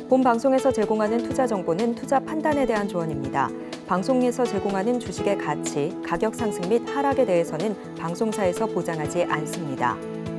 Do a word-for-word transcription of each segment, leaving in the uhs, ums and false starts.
본 방송에서 제공하는 투자 정보는 투자 판단에 대한 조언입니다. 방송에서 제공하는 주식의 가치, 가격 상승 및 하락에 대해서는 방송사에서 보장하지 않습니다.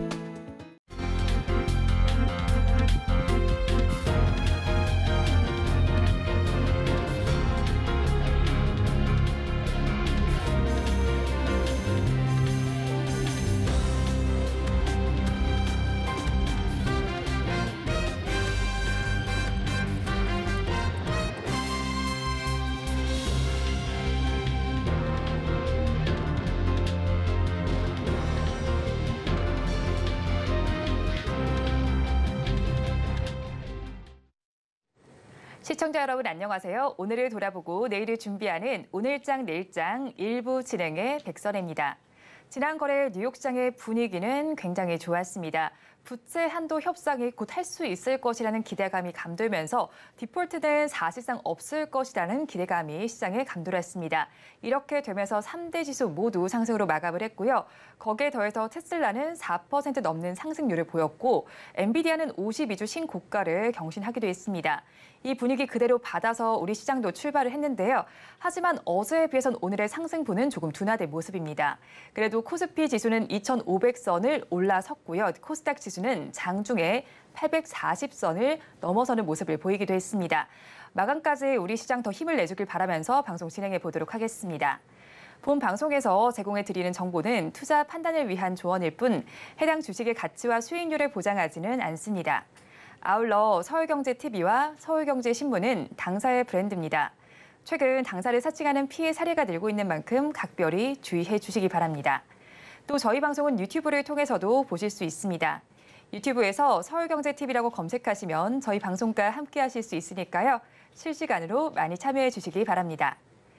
시청자 여러분 안녕하세요. 오늘을 돌아보고 내일을 준비하는 오늘장 내일장 일부 진행의 백선혜입니다. 지난 거래 뉴욕 시장의 분위기는 굉장히 좋았습니다. 부채 한도 협상이 곧 할 수 있을 것이라는 기대감이 감돌면서 디폴트는 사실상 없을 것이라는 기대감이 시장에 감돌았습니다. 이렇게 되면서 삼 대 지수 모두 상승으로 마감을 했고요. 거기에 더해서 테슬라는 사 퍼센트 넘는 상승률을 보였고 엔비디아는 오십이 주 신고가를 경신하기도 했습니다. 이 분위기 그대로 받아서 우리 시장도 출발을 했는데요. 하지만 어제에 비해선 오늘의 상승분은 조금 둔화된 모습입니다. 그래도 코스피 지수는 이천오백 선을 올라섰고요. 코스닥 지수는 장중에 팔백사십 선을 넘어서는 모습을 보이기도 했습니다. 마감까지 우리 시장 더 힘을 내주길 바라면서 방송 진행해 보도록 하겠습니다. 본 방송에서 제공해드리는 정보는 투자 판단을 위한 조언일 뿐 해당 주식의 가치와 수익률을 보장하지는 않습니다. 아울러 서울경제티비와 서울경제신문은 당사의 브랜드입니다. 최근 당사를 사칭하는 피해 사례가 늘고 있는 만큼 각별히 주의해 주시기 바랍니다. 또 저희 방송은 유튜브를 통해서도 보실 수 있습니다. 유튜브에서 서울경제티비라고 검색하시면 저희 방송과 함께 하실 수 있으니까요. 실시간으로 많이 참여해 주시기 바랍니다.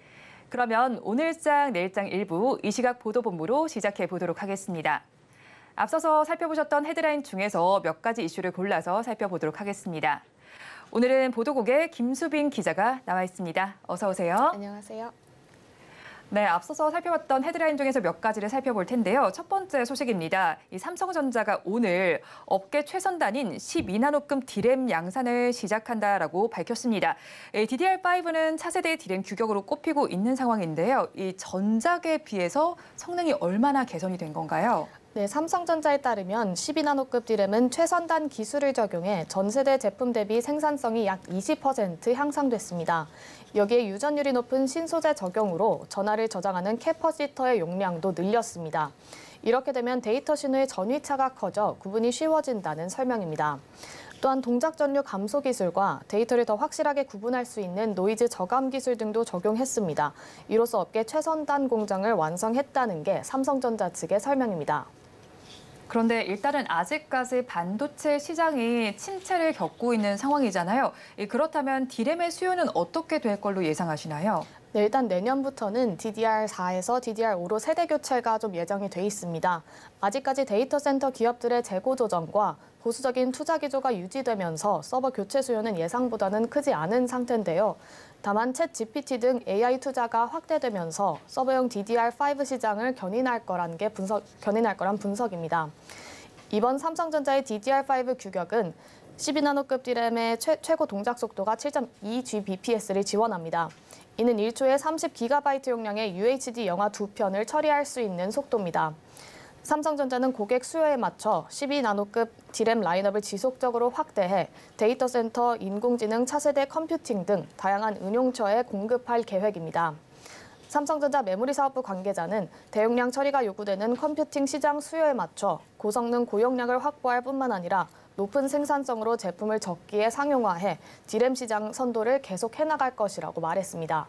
그러면 오늘장 내일장 일부 이 시각 보도본부로 시작해 보도록 하겠습니다. 앞서서 살펴보셨던 헤드라인 중에서 몇 가지 이슈를 골라서 살펴보도록 하겠습니다. 오늘은 보도국에 김수빈 기자가 나와 있습니다. 어서 오세요. 안녕하세요. 네, 앞서서 살펴봤던 헤드라인 중에서 몇 가지를 살펴볼 텐데요. 첫 번째 소식입니다. 이 삼성전자가 오늘 업계 최선단인 십이 나노급 디램 양산을 시작한다라고 밝혔습니다. 디디알 파이브는 차세대 디램 규격으로 꼽히고 있는 상황인데요. 이 전작에 비해서 성능이 얼마나 개선이 된 건가요? 네, 삼성전자에 따르면 십이 나노급 디램은 최선단 기술을 적용해 전 세대 제품 대비 생산성이 약 이십 퍼센트 향상됐습니다. 여기에 유전율이 높은 신소재 적용으로 전화를 저장하는 캐퍼시터의 용량도 늘렸습니다. 이렇게 되면 데이터 신호의 전위차가 커져 구분이 쉬워진다는 설명입니다. 또한 동작 전류 감소 기술과 데이터를 더 확실하게 구분할 수 있는 노이즈 저감 기술 등도 적용했습니다. 이로써 업계 최선단 공장을 완성했다는 게 삼성전자 측의 설명입니다. 그런데 일단은 아직까지 반도체 시장이 침체를 겪고 있는 상황이잖아요. 그렇다면 디램의 수요는 어떻게 될 걸로 예상하시나요? 네, 일단 내년부터는 디디알 사에서 디디알 오로 세대 교체가 좀 예정이 돼 있습니다. 아직까지 데이터 센터 기업들의 재고 조정과 보수적인 투자 기조가 유지되면서 서버 교체 수요는 예상보다는 크지 않은 상태인데요. 다만 챗 지피티 등 에이아이 투자가 확대되면서 서버용 디디알 파이브 시장을 견인할 거란 게 분석, 견인할 거란 분석입니다. 이번 삼성전자의 디디알 파이브 규격은 십이 나노급 디램의 최, 최고 동작 속도가 칠 점 이 지비피에스를 지원합니다. 이는 일 초에 삼십 기가바이트 용량의 유에이치디 영화 두 편을 처리할 수 있는 속도입니다. 삼성전자는 고객 수요에 맞춰 십이 나노급 디램 라인업을 지속적으로 확대해 데이터 센터, 인공지능, 차세대 컴퓨팅 등 다양한 응용처에 공급할 계획입니다. 삼성전자 메모리 사업부 관계자는 대용량 처리가 요구되는 컴퓨팅 시장 수요에 맞춰 고성능 고용량을 확보할 뿐만 아니라 높은 생산성으로 제품을 적기에 상용화해 디램 시장 선도를 계속 해나갈 것이라고 말했습니다.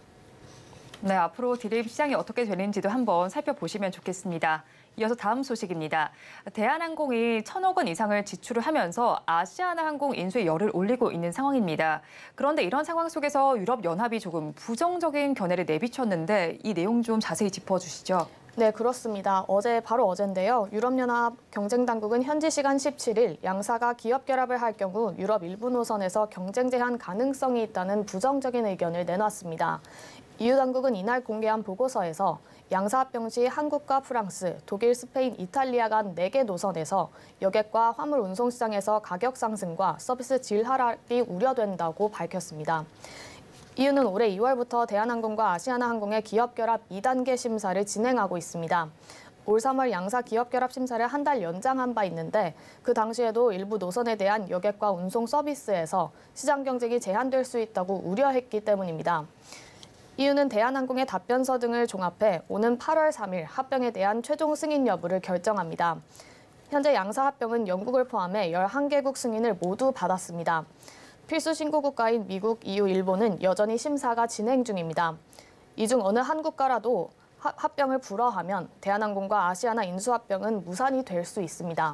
네, 앞으로 디램 시장이 어떻게 되는지도 한번 살펴보시면 좋겠습니다. 이어서 다음 소식입니다. 대한항공이 천억 원 이상을 지출을 하면서 아시아나항공 인수에 열을 올리고 있는 상황입니다. 그런데 이런 상황 속에서 유럽연합이 조금 부정적인 견해를 내비쳤는데 이 내용 좀 자세히 짚어주시죠. 네, 그렇습니다. 어제 바로 어제인데요. 유럽연합 경쟁당국은 현지 시간 십칠 일 양사가 기업 결합을 할 경우 유럽 일부 노선에서 경쟁 제한 가능성이 있다는 부정적인 의견을 내놨습니다. 이유 당국은 이날 공개한 보고서에서 양사 합병 시 한국과 프랑스, 독일, 스페인, 이탈리아 간 네 개 노선에서 여객과 화물 운송 시장에서 가격 상승과 서비스 질 하락이 우려된다고 밝혔습니다. 이유는 올해 이월부터 대한항공과 아시아나항공의 기업 결합 이 단계 심사를 진행하고 있습니다. 올 삼월 양사 기업 결합 심사를 한 달 연장한 바 있는데 그 당시에도 일부 노선에 대한 여객과 운송 서비스에서 시장 경쟁이 제한될 수 있다고 우려했기 때문입니다. 이유는 대한항공의 답변서 등을 종합해 오는 팔월 삼일 합병에 대한 최종 승인 여부를 결정합니다. 현재 양사 합병은 영국을 포함해 열한 개국 승인을 모두 받았습니다. 필수 신고 국가인 미국, 이유, 일본은 여전히 심사가 진행 중입니다. 이 중 어느 한 국가라도 합병을 불허하면 대한항공과 아시아나 인수합병은 무산이 될 수 있습니다.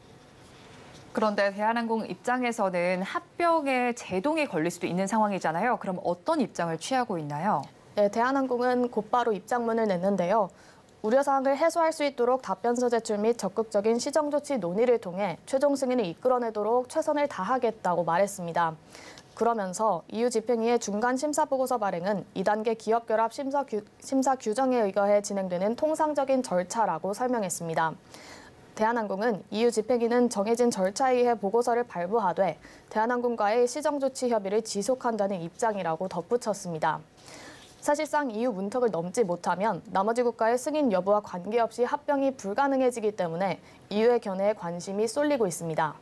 그런데 대한항공 입장에서는 합병에 제동이 걸릴 수도 있는 상황이잖아요. 그럼 어떤 입장을 취하고 있나요? 네, 대한항공은 곧바로 입장문을 냈는데요. 우려사항을 해소할 수 있도록 답변서 제출 및 적극적인 시정조치 논의를 통해 최종 승인을 이끌어내도록 최선을 다하겠다고 말했습니다. 그러면서 이유 집행위의 중간 심사 보고서 발행은 이 단계 기업 결합 심사, 규, 심사 규정에 의거해 진행되는 통상적인 절차라고 설명했습니다. 대한항공은 이유 집행위는 정해진 절차에 의해 보고서를 발부하되 대한항공과의 시정조치 협의를 지속한다는 입장이라고 덧붙였습니다. 사실상 이유 문턱을 넘지 못하면 나머지 국가의 승인 여부와 관계없이 합병이 불가능해지기 때문에 이유의 견해에 관심이 쏠리고 있습니다.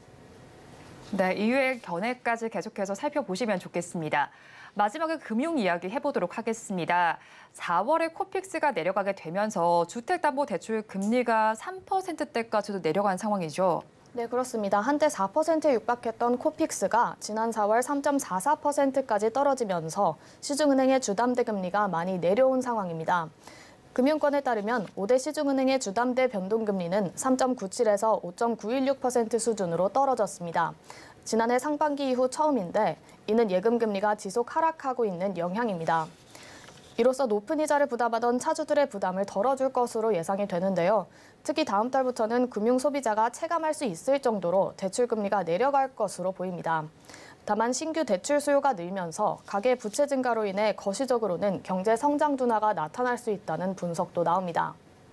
네, 이유의 견해까지 계속해서 살펴보시면 좋겠습니다. 마지막에 금융 이야기 해보도록 하겠습니다. 사월에 코픽스가 내려가게 되면서 주택담보대출 금리가 삼 퍼센트대까지도 내려간 상황이죠. 네, 그렇습니다. 한때 사 퍼센트에 육박했던 코픽스가 지난 사월 삼 점 사사 퍼센트까지 떨어지면서 시중은행의 주담대 금리가 많이 내려온 상황입니다. 금융권에 따르면 오 대 시중은행의 주담대 변동금리는 삼 점 구칠에서 오 점 구일육 퍼센트 수준으로 떨어졌습니다. 지난해 상반기 이후 처음인데 이는 예금금리가 지속 하락하고 있는 영향입니다. 이로써 높은 이자를 부담하던 차주들의 부담을 덜어줄 것으로 예상이 되는데요. 특히 다음 달부터는 금융소비자가 체감할 수 있을 정도로 대출금리가 내려갈 것으로 보입니다. 다만 신규 대출 수요가 늘면서 가계 부채 증가로 인해 거시적으로는 경제 성장 둔화가 나타날 수 있다는 분석도 나옵니다.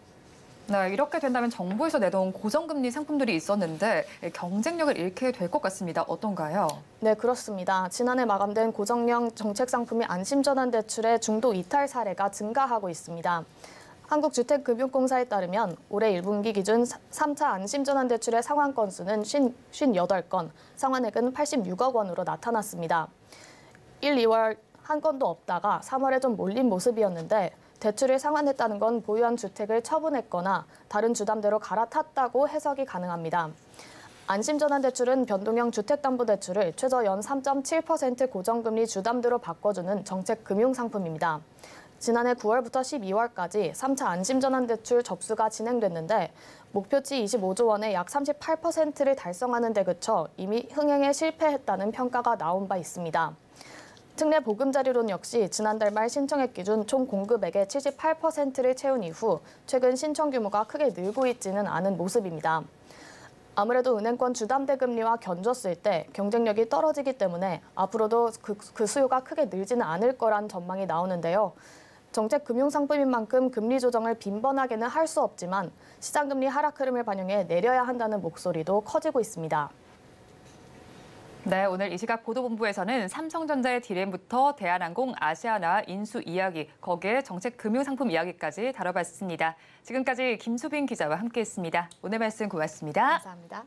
네, 이렇게 된다면 정부에서 내놓은 고정금리 상품들이 있었는데 경쟁력을 잃게 될 것 같습니다. 어떤가요? 네, 그렇습니다. 지난해 마감된 고정형 정책 상품이 안심전환 대출의 중도 이탈 사례가 증가하고 있습니다. 한국주택금융공사에 따르면 올해 일 분기 기준 삼 차 안심전환 대출의 상환 건수는 오십팔 건, 상환액은 팔십육억 원으로 나타났습니다. 일, 이월 한 건도 없다가 삼월에 좀 몰린 모습이었는데 대출을 상환했다는 건 보유한 주택을 처분했거나 다른 주담대로 갈아탔다고 해석이 가능합니다. 안심전환 대출은 변동형 주택담보대출을 최저 연 삼 점 칠 퍼센트 고정금리 주담대로 바꿔주는 정책 금융상품입니다. 지난해 구월부터 십이월까지 삼 차 안심전환 대출 접수가 진행됐는데 목표치 이십오조 원의 약 삼십팔 퍼센트를 달성하는 데 그쳐 이미 흥행에 실패했다는 평가가 나온 바 있습니다. 특례 보금자리론 역시 지난달 말 신청액 기준 총 공급액의 칠십팔 퍼센트를 채운 이후 최근 신청 규모가 크게 늘고 있지는 않은 모습입니다. 아무래도 은행권 주담대 금리와 견줬을 때 경쟁력이 떨어지기 때문에 앞으로도 그, 그 수요가 크게 늘지는 않을 거란 전망이 나오는데요. 정책 금융상품인 만큼 금리 조정을 빈번하게는 할 수 없지만 시장금리 하락 흐름을 반영해 내려야 한다는 목소리도 커지고 있습니다. 네, 오늘 이 시각 보도본부에서는 삼성전자의 디램부터 대한항공, 아시아나 인수 이야기, 거기에 정책 금융상품 이야기까지 다뤄봤습니다. 지금까지 김수빈 기자와 함께했습니다. 오늘 말씀 고맙습니다. 감사합니다.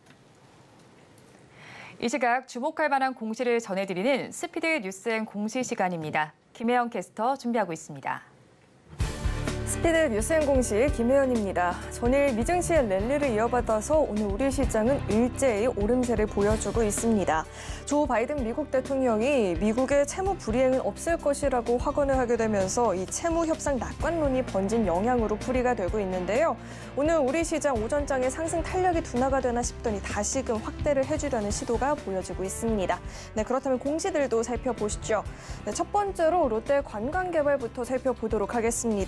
이 시각 주목할 만한 공시를 전해드리는 스피드 뉴스엔 공시 시간입니다. 김혜영 캐스터 준비하고 있습니다. 스피드 뉴스엔 공시 김혜연입니다. 전일 미증시의 랠리를 이어받아서 오늘 우리 시장은 일제히 오름세를 보여주고 있습니다. 조 바이든 미국 대통령이 미국의 채무 불이행은 없을 것이라고 확언을 하게 되면서 이 채무 협상 낙관론이 번진 영향으로 풀이가 되고 있는데요. 오늘 우리 시장 오전장의 상승 탄력이 둔화가 되나 싶더니 다시금 확대를 해주려는 시도가 보여지고 있습니다. 네, 그렇다면 공시들도 살펴보시죠. 네, 첫 번째로 롯데 관광개발부터 살펴보도록 하겠습니다.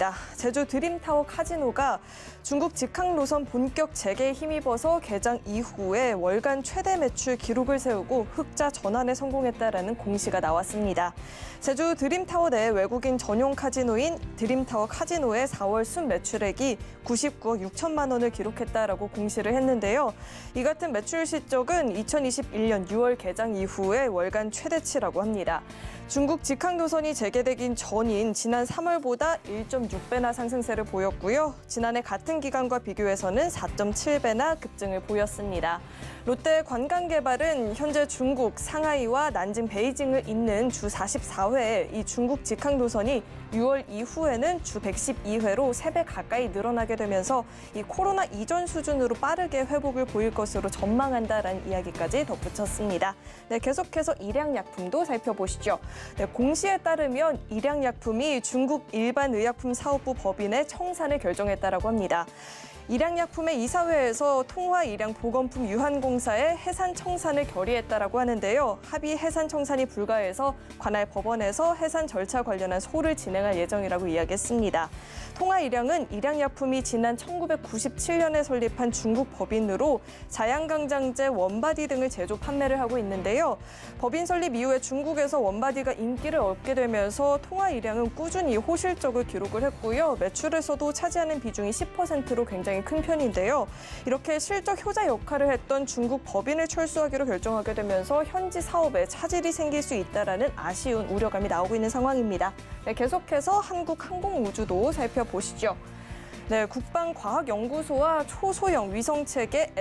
제주 드림타워 카지노가 중국 직항 노선 본격 재개에 힘입어서 개장 이후에 월간 최대 매출 기록을 세우고 흑자 전환에 성공했다라는 공시가 나왔습니다. 제주 드림타워 내 외국인 전용 카지노인 드림타워 카지노의 사월 순매출액이 구십구억 육천만 원을 기록했다라고 공시를 했는데요. 이 같은 매출 실적은 이천이십일년 유월 개장 이후에 월간 최대치라고 합니다. 중국 직항 노선이 재개되긴 전인 지난 삼월보다 일 점 육 배나 상승세를 보였고요. 지난해 같은 기간과 비교해서는 사 점 칠 배나 급증을 보였습니다. 롯데 관광개발은 현재 중국 상하이와 난징, 베이징을 잇는 주 사십사 회 이 중국 직항 노선이 유월 이후에는 주 백십이 회로 세 배 가까이 늘어나게 되면서 이 코로나 이전 수준으로 빠르게 회복을 보일 것으로 전망한다라는 이야기까지 덧붙였습니다. 네, 계속해서 일양약품도 살펴보시죠. 네, 공시에 따르면 일양약품이 중국 일반의약품사업부 법인의 청산을 결정했다라고 합니다. 일양약품의 이사회에서 통화일양보건품 유한공사의 해산 청산을 결의했다라고 하는데요. 합의 해산 청산이 불가해서 관할 법원에서 해산 절차 관련한 소를 진행할 예정이라고 이야기했습니다. 통화일양은 일양약품이 지난 천구백구십칠년에 설립한 중국 법인으로 자양강장제, 원바디 등을 제조 판매를 하고 있는데요. 법인 설립 이후에 중국에서 원바디가 인기를 얻게 되면서 통화일양은 꾸준히 호실적을 기록을 했고요. 매출에서도 차지하는 비중이 십 퍼센트로 굉장히 큰 편인데요. 이렇게 실적 효자 역할을 했던 중국 법인을 철수하기로 결정하게 되면서 현지 사업에 차질이 생길 수 있다라는 아쉬운 우려감이 나오고 있는 상황입니다. 네, 계속해서 한국항공우주도 살펴보시죠. 네, 국방과학연구소와 초소형 위성체계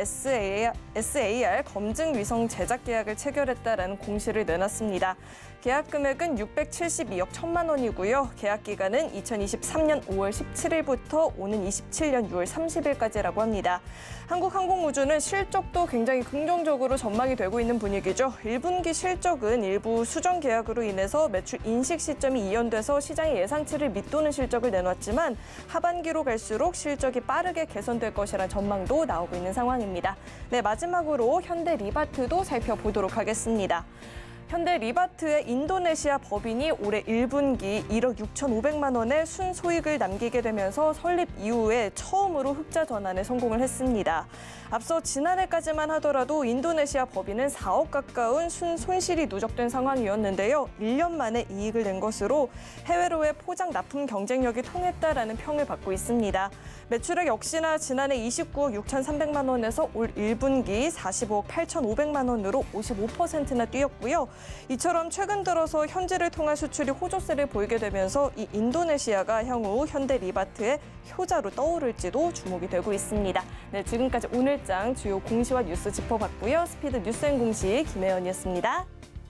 에스에이알 검증 위성 제작 계약을 체결했다라는 공시를 내놨습니다. 계약 금액은 육백칠십이억 천만 원이고요. 계약 기간은 이천이십삼년 오월 십칠일부터 오는 이십칠년 유월 삼십일까지라고 합니다. 한국항공우주는 실적도 굉장히 긍정적으로 전망이 되고 있는 분위기죠. 일 분기 실적은 일부 수정 계약으로 인해서 매출 인식 시점이 이연돼서 시장의 예상치를 밑도는 실적을 내놨지만 하반기로 갈수록 실적이 빠르게 개선될 것이라는 전망도 나오고 있는 상황입니다. 네, 마지막으로 현대리바트도 살펴보도록 하겠습니다. 현대리바트의 인도네시아 법인이 올해 일 분기 일억 육천오백만 원의 순소익을 남기게 되면서 설립 이후에 처음으로 흑자 전환에 성공을 했습니다. 앞서 지난해까지만 하더라도 인도네시아 법인은 사억 가까운 순손실이 누적된 상황이었는데요. 일 년 만에 이익을 낸 것으로 해외로의 포장 납품 경쟁력이 통했다라는 평을 받고 있습니다. 매출액 역시나 지난해 이십구억 육천삼백만 원에서 올 일 분기 사십오억 팔천오백만 원으로 오십오 퍼센트나 뛰었고요. 이처럼 최근 들어서 현지를 통한 수출이 호조세를 보이게 되면서 이 인도네시아가 향후 현대리바트의 효자로 떠오를지도 주목이 되고 있습니다. 네, 지금까지 오늘장 주요 공시와 뉴스 짚어봤고요. 스피드 뉴스앤공시 김혜연이었습니다.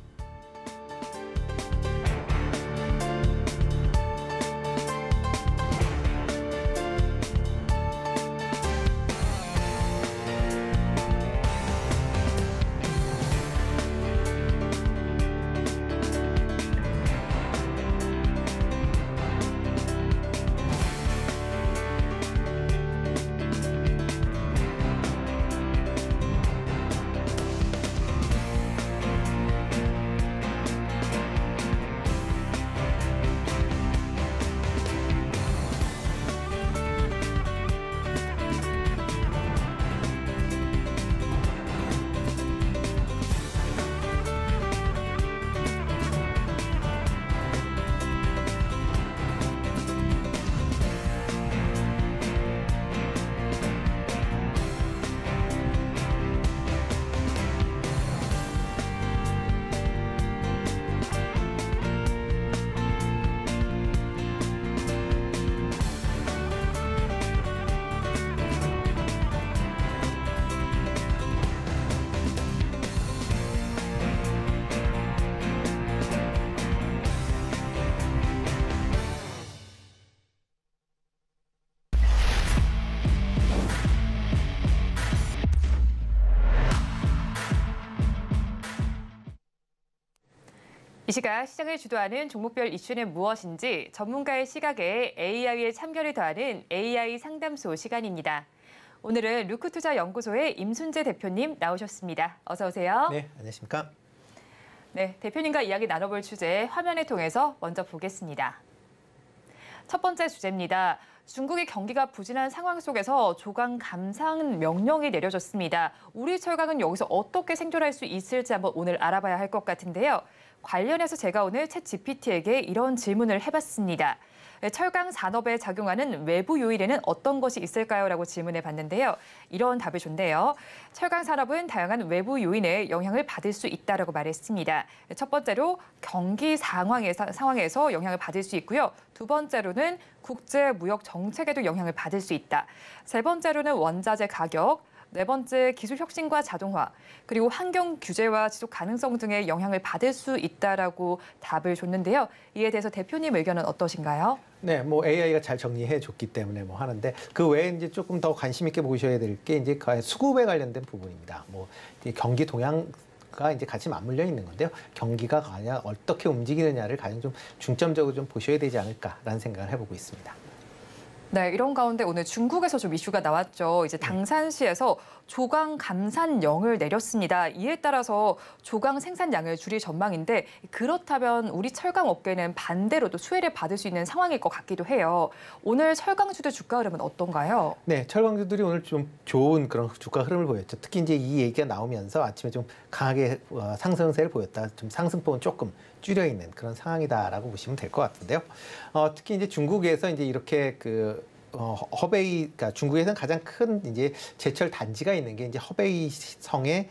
이 시각 시장을 주도하는 종목별 이슈는 무엇인지 전문가의 시각에 에이아이의 참견을 더하는 에이아이 상담소 시간입니다. 오늘은 루크투자연구소의 임순재 대표님 나오셨습니다. 어서 오세요. 네, 안녕하십니까? 네, 대표님과 이야기 나눠볼 주제 화면을 통해서 먼저 보겠습니다. 첫 번째 주제입니다. 중국이 경기가 부진한 상황 속에서 조강 감산 명령이 내려졌습니다. 우리 철강은 여기서 어떻게 생존할 수 있을지 한번 오늘 알아봐야 할 것 같은데요. 관련해서 제가 오늘 챗 지피티에게 이런 질문을 해봤습니다. 철강 산업에 작용하는 외부 요인에는 어떤 것이 있을까요? 라고 질문해 봤는데요. 이런 답을 줬네요. 철강 산업은 다양한 외부 요인에 영향을 받을 수 있다라고 말했습니다. 첫 번째로 경기 상황에서, 상황에서 영향을 받을 수 있고요. 두 번째로는 국제 무역 정책에도 영향을 받을 수 있다. 세 번째로는 원자재 가격, 네 번째, 기술 혁신과 자동화, 그리고 환경 규제와 지속 가능성 등의 영향을 받을 수 있다라고 답을 줬는데요. 이에 대해서 대표님 의견은 어떠신가요? 네, 뭐 에이아이가 잘 정리해 줬기 때문에 뭐 하는데 그 외에 이제 조금 더 관심 있게 보셔야 될 게 이제 수급에 관련된 부분입니다. 뭐 경기 동향 가 이제 같이 맞물려 있는 건데요. 경기가 과연 어떻게 움직이느냐를 가장 좀 중점적으로 좀 보셔야 되지 않을까라는 생각을 해보고 있습니다. 네, 이런 가운데 오늘 중국에서 좀 이슈가 나왔죠. 이제 당산시에서 조강 감산령을 내렸습니다. 이에 따라서 조강 생산량을 줄일 전망인데 그렇다면 우리 철강 업계는 반대로도 수혜를 받을 수 있는 상황일 것 같기도 해요. 오늘 철강주들 주가 흐름은 어떤가요? 네, 철강주들이 오늘 좀 좋은 그런 주가 흐름을 보였죠. 특히 이제 이 얘기가 나오면서 아침에 좀 강하게 상승세를 보였다. 좀 상승폭은 조금 줄여 있는 그런 상황이다라고 보시면 될 것 같은데요. 어, 특히 이제 중국에서 이제 이렇게 그 어, 허베이, 그러니까 중국에서는 가장 큰 이제 제철 단지가 있는 게 이제 허베이 성의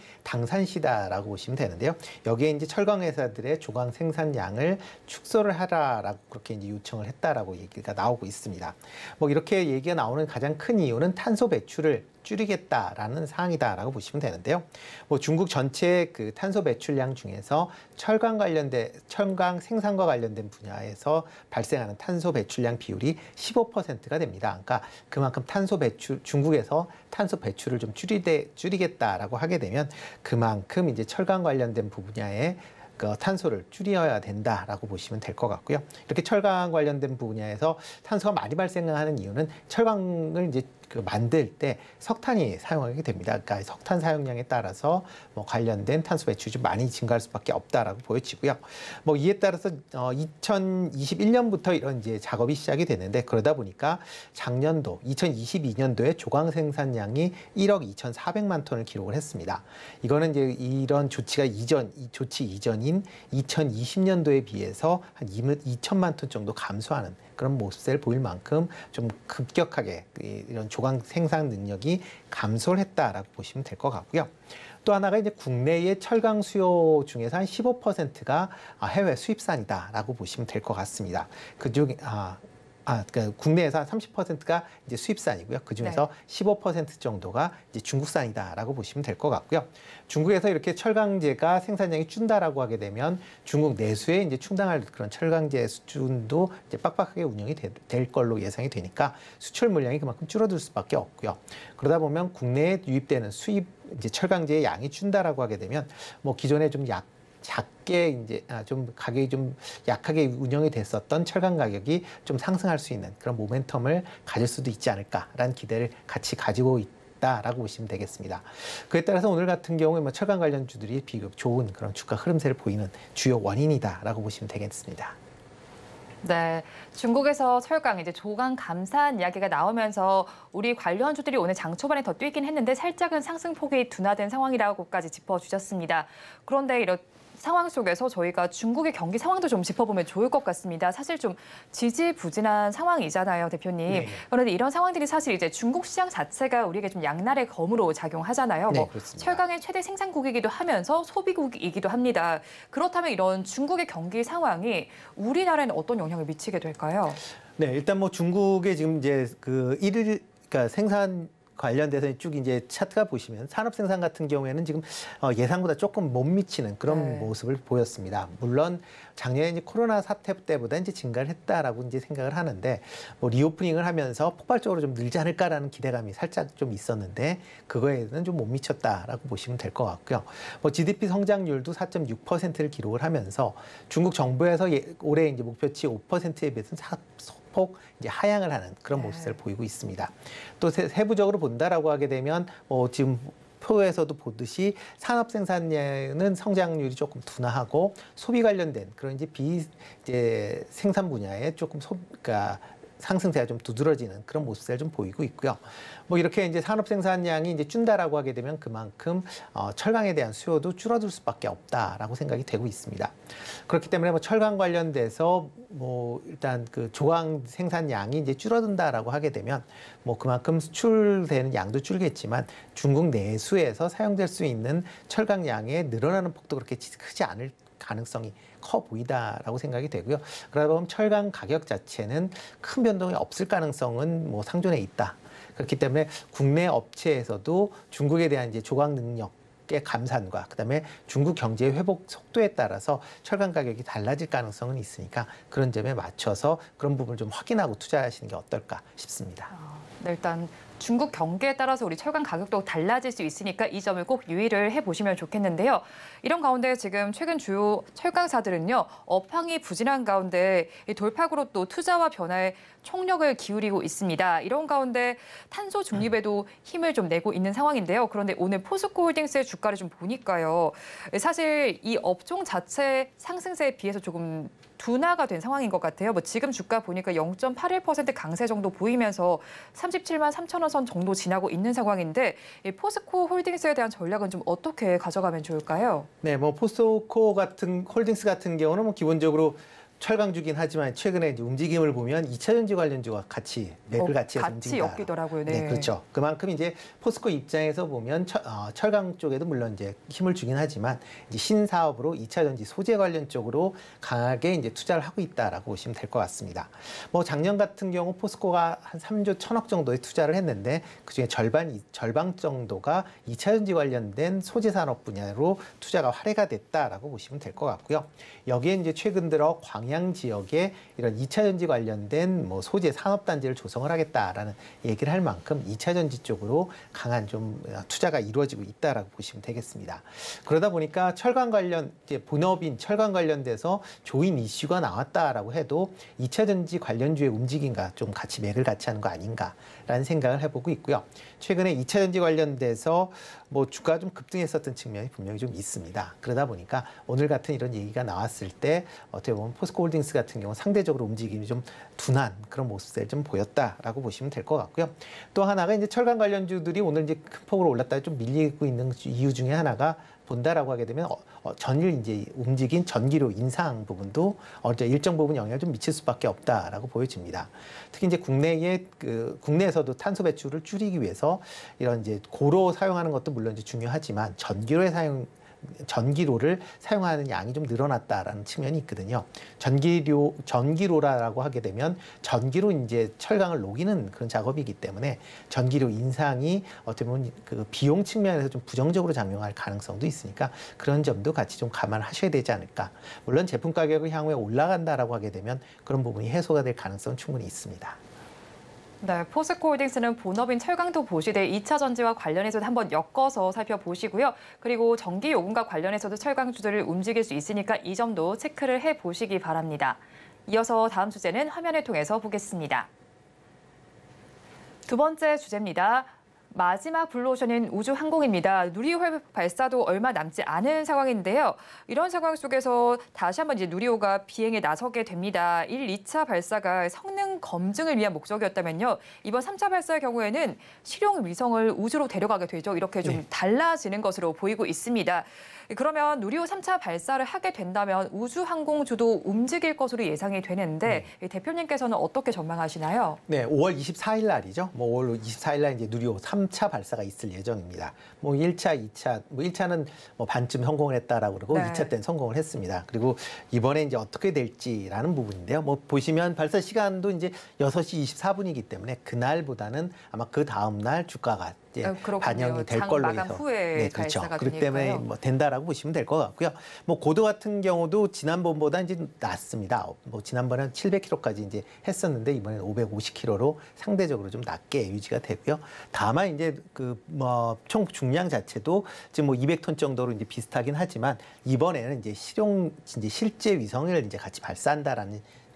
당산시다라고 보시면 되는데요. 여기에 이제 철강 회사들의 조강 생산량을 축소를 하라라고 그렇게 이제 요청을 했다라고 얘기가 나오고 있습니다. 뭐 이렇게 얘기가 나오는 가장 큰 이유는 탄소 배출을 줄이겠다라는 사항이다라고 보시면 되는데요. 뭐 중국 전체 그 탄소 배출량 중에서 철강 관련된 철강 생산과 관련된 분야에서 발생하는 탄소 배출량 비율이 십오 퍼센트가 됩니다. 그러니까 그만큼 탄소 배출 중국에서 탄소 배출을 좀 줄이되 줄이겠다라고 하게 되면 그만큼 이제 철강 관련된 분야에 그 탄소를 줄여야 된다라고 보시면 될 것 같고요. 이렇게 철강 관련된 분야에서 탄소가 많이 발생하는 이유는 철강을 이제 그 만들 때 석탄이 사용하게 됩니다. 그러니까 석탄 사용량에 따라서 뭐 관련된 탄소 배출이 좀 많이 증가할 수밖에 없다라고 보여지고요. 뭐 이에 따라서 어 이천이십일 년부터 이런 이제 작업이 시작이 됐는데 그러다 보니까 작년도 이천이십이 년도에 조강 생산량이 일억 이천사백만 톤을 기록을 했습니다. 이거는 이제 이런 조치가 이전 이 조치 이전인 이천이십 년도에 비해서 한 이천만 톤 정도 감소하는 그런 모습을 보일 만큼 좀 급격하게 이런 조강 생산 능력이 감소를 했다라고 보시면 될 것 같고요. 또 하나가 이제 국내의 철강 수요 중에서 한 십오 퍼센트가 해외 수입산이다라고 보시면 될 것 같습니다. 그중 아, 아, 그러니까 국내에서 한 삼십 퍼센트가 이제 수입산이고요. 그 중에서 네. 십오 퍼센트 정도가 이제 중국산이다라고 보시면 될 것 같고요. 중국에서 이렇게 철강제가 생산량이 준다라고 하게 되면 중국 내수에 이제 충당할 그런 철강제 수준도 이제 빡빡하게 운영이 되, 될 걸로 예상이 되니까 수출 물량이 그만큼 줄어들 수밖에 없고요. 그러다 보면 국내에 유입되는 수입 이제 철강제의 양이 준다라고 하게 되면 뭐 기존에 좀 약 작게 이제 좀 가격이 좀 약하게 운영이 됐었던 철강 가격이 좀 상승할 수 있는 그런 모멘텀을 가질 수도 있지 않을까라는 기대를 같이 가지고 있다라고 보시면 되겠습니다. 그에 따라서 오늘 같은 경우에 뭐 철강 관련주들이 비교적 좋은 그런 주가 흐름세를 보이는 주요 원인이다라고 보시면 되겠습니다. 네, 중국에서 철강 이제 조강 감산 이야기가 나오면서 우리 관련주들이 오늘 장 초반에 더 뛰긴 했는데 살짝은 상승폭이 둔화된 상황이라고까지 짚어주셨습니다. 그런데 이런 상황 속에서 저희가 중국의 경기 상황도 좀 짚어보면 좋을 것 같습니다. 사실 좀 지지부진한 상황이잖아요, 대표님. 네. 그런데 이런 상황들이 사실 이제 중국 시장 자체가 우리에게 좀 양날의 검으로 작용하잖아요. 네, 뭐 그렇습니다. 철강의 최대 생산국이기도 하면서 소비국이기도 합니다. 그렇다면 이런 중국의 경기 상황이 우리나라에는 어떤 영향을 미치게 될까요? 네, 일단 뭐 중국의 지금 이제 그 일일 그러니까 생산 관련돼서 쭉 이제 차트가 보시면 산업 생산 같은 경우에는 지금 예상보다 조금 못 미치는 그런 네. 모습을 보였습니다. 물론 작년에 이제 코로나 사태 때보다 이제 증가를 했다라고 이제 생각을 하는데 뭐 리오프닝을 하면서 폭발적으로 좀 늘지 않을까라는 기대감이 살짝 좀 있었는데 그거에는 좀 못 미쳤다라고 보시면 될 것 같고요. 뭐 지디피 성장률도 사 점 육 퍼센트를 기록을 하면서 중국 정부에서 예, 올해 이제 목표치 오 퍼센트에 비해서는 사, 폭 이제 하향을 하는 그런 모습을 네. 보이고 있습니다. 또 세, 세부적으로 본다라고 하게 되면 뭐 지금 표에서도 보듯이 산업 생산량은 성장률이 조금 둔화하고 소비 관련된 그런 이제 비 이제 생산 분야에 조금 소, 그러니까 상승세가 좀 두드러지는 그런 모습을 좀 보이고 있고요. 뭐 이렇게 이제 산업 생산량이 이제 준다라고 하게 되면 그만큼 어, 철강에 대한 수요도 줄어들 수밖에 없다라고 생각이 되고 있습니다. 그렇기 때문에 뭐 철강 관련돼서 뭐 일단 그 조강 생산량이 이제 줄어든다라고 하게 되면 뭐 그만큼 수출되는 양도 줄겠지만 중국 내수에서 사용될 수 있는 철강량의 늘어나는 폭도 그렇게 크지 않을 가능성이 커 보이다라고 생각이 되고요. 그러다 보면 철강 가격 자체는 큰 변동이 없을 가능성은 뭐 상존해 있다. 그렇기 때문에 국내 업체에서도 중국에 대한 이제 조각 능력의 감산과 그다음에 중국 경제의 회복 속도에 따라서 철강 가격이 달라질 가능성은 있으니까 그런 점에 맞춰서 그런 부분을 좀 확인하고 투자하시는 게 어떨까 싶습니다. 아, 네, 일단 중국 경기에 따라서 우리 철강 가격도 달라질 수 있으니까 이 점을 꼭 유의를 해보시면 좋겠는데요. 이런 가운데 지금 최근 주요 철강사들은요. 업황이 부진한 가운데 이 돌파구로 또 투자와 변화에 총력을 기울이고 있습니다. 이런 가운데 탄소 중립에도 힘을 좀 내고 있는 상황인데요. 그런데 오늘 포스코 홀딩스의 주가를 좀 보니까요. 사실 이 업종 자체 상승세에 비해서 조금 둔화가 된 상황인 것 같아요. 뭐 지금 주가 보니까 영 점 팔일 퍼센트 강세 정도 보이면서 삼십칠만 삼천 원 선 정도 지나고 있는 상황인데 이 포스코 홀딩스에 대한 전략은 좀 어떻게 가져가면 좋을까요? 네, 뭐 포스코 같은 홀딩스 같은 경우는 뭐 기본적으로 철강주긴 하지만 최근에 이제 움직임을 보면 이차 전지 관련주가 같이 맥을 어, 같이 해서 같이 움직인다. 엮이더라고요. 네. 네, 그렇죠. 그만큼 이제 포스코 입장에서 보면 철, 어, 철강 쪽에도 물론 이제 힘을 주긴 하지만 이제 신사업으로 이차 전지 소재 관련 쪽으로 강하게 이제 투자를 하고 있다라고 보시면 될 것 같습니다. 뭐 작년 같은 경우 포스코가 한 삼조 천억 정도의 투자를 했는데 그중에 절반 절반 정도가 이차 전지 관련된 소재 산업 분야로 투자가 활해가 됐다라고 보시면 될 것 같고요. 여기에 이제 최근 들어 광 광양 지역에 이런 이차 전지 관련된 뭐 소재 산업 단지를 조성을 하겠다라는 얘기를 할 만큼 이차 전지 쪽으로 강한 좀 투자가 이루어지고 있다라고 보시면 되겠습니다. 그러다 보니까 철강 관련 이제 본업인 철강 관련돼서 조인 이슈가 나왔다라고 해도 이차 전지 관련주의 움직임과 좀 같이 맥을 같이 하는 거 아닌가라는 생각을 해보고 있고요. 최근에 이차 전지 관련돼서 뭐 주가가 좀 급등했었던 측면이 분명히 좀 있습니다. 그러다 보니까 오늘 같은 이런 얘기가 나왔을 때 어떻게 보면 포스코 홀딩스 같은 경우 상대적으로 움직임이 좀 둔한 그런 모습을 좀 보였다라고 보시면 될 것 같고요. 또 하나가 이제 철강 관련주들이 오늘 이제 큰 폭으로 올랐다가 좀 밀리고 있는 이유 중에 하나가 본다라고 하게 되면 어, 어, 전일 이제 움직인 전기료 인상 부분도 어, 일정 부분 영향을 좀 미칠 수밖에 없다라고 보여집니다. 특히 이제 국내에 그 국내에서도 탄소 배출을 줄이기 위해서 이런 이제 고로 사용하는 것도 물론 이제 중요하지만 전기로의 사용 전기로를 사용하는 양이 좀 늘어났다라는 측면이 있거든요. 전기료, 전기로라고 하게 되면 전기로 이제 철강을 녹이는 그런 작업이기 때문에 전기료 인상이 어떻게 보면 그 비용 측면에서 좀 부정적으로 작용할 가능성도 있으니까 그런 점도 같이 좀 감안하셔야 되지 않을까. 물론 제품 가격이 향후에 올라간다라고 하게 되면 그런 부분이 해소가 될 가능성은 충분히 있습니다. 네, 포스코 홀딩스는 본업인 철강도 보시되 이차 전지와 관련해서도 한번 엮어서 살펴보시고요. 그리고 전기 요금과 관련해서도 철강주들을 움직일 수 있으니까 이 점도 체크를 해보시기 바랍니다. 이어서 다음 주제는 화면을 통해서 보겠습니다. 두 번째 주제입니다. 마지막 블루오션인 우주항공입니다. 누리호 발사도 얼마 남지 않은 상황인데요. 이런 상황 속에서 다시 한번 이제 누리호가 비행에 나서게 됩니다. 일, 이차 발사가 성능 검증을 위한 목적이었다면요. 이번 삼차 발사의 경우에는 실용 위성을 우주로 데려가게 되죠. 이렇게 좀 네. 달라지는 것으로 보이고 있습니다. 그러면 누리호 삼차 발사를 하게 된다면 우주항공주도 움직일 것으로 예상이 되는데 네. 대표님께서는 어떻게 전망하시나요? 네, 오월 이십사일 날이죠. 뭐 오월 이십사일 날 이제 누리호 삼차 발사가 있을 예정입니다. 뭐 일차, 이차, 뭐 일차는 뭐 반쯤 성공을 했다라고 그러고 네. 이차 때는 성공을 했습니다. 그리고 이번에 이제 어떻게 될지라는 부분인데요. 뭐 보시면 발사 시간도 이제 여섯 시 이십사 분이기 때문에 그날보다는 아마 그 다음 날 주가가 이제 어, 반영이 될 걸로 해서 후에 네, 그렇죠. 그렇기 때문에 뭐 된다라고 보시면 될 것 같고요. 뭐 고도 같은 경우도 지난번보다 이제 낮습니다. 뭐 지난번에는 칠백 킬로미터까지 이제 했었는데 이번에는 오백오십 킬로미터로 상대적으로 좀 낮게 유지가 되고요. 다만 이제 그 뭐 총 중량 자체도 지금 뭐 이백 톤 정도로 이제 비슷하긴 하지만 이번에는 이제 실용 이제 실제 위성을 이제 같이 발사한다라는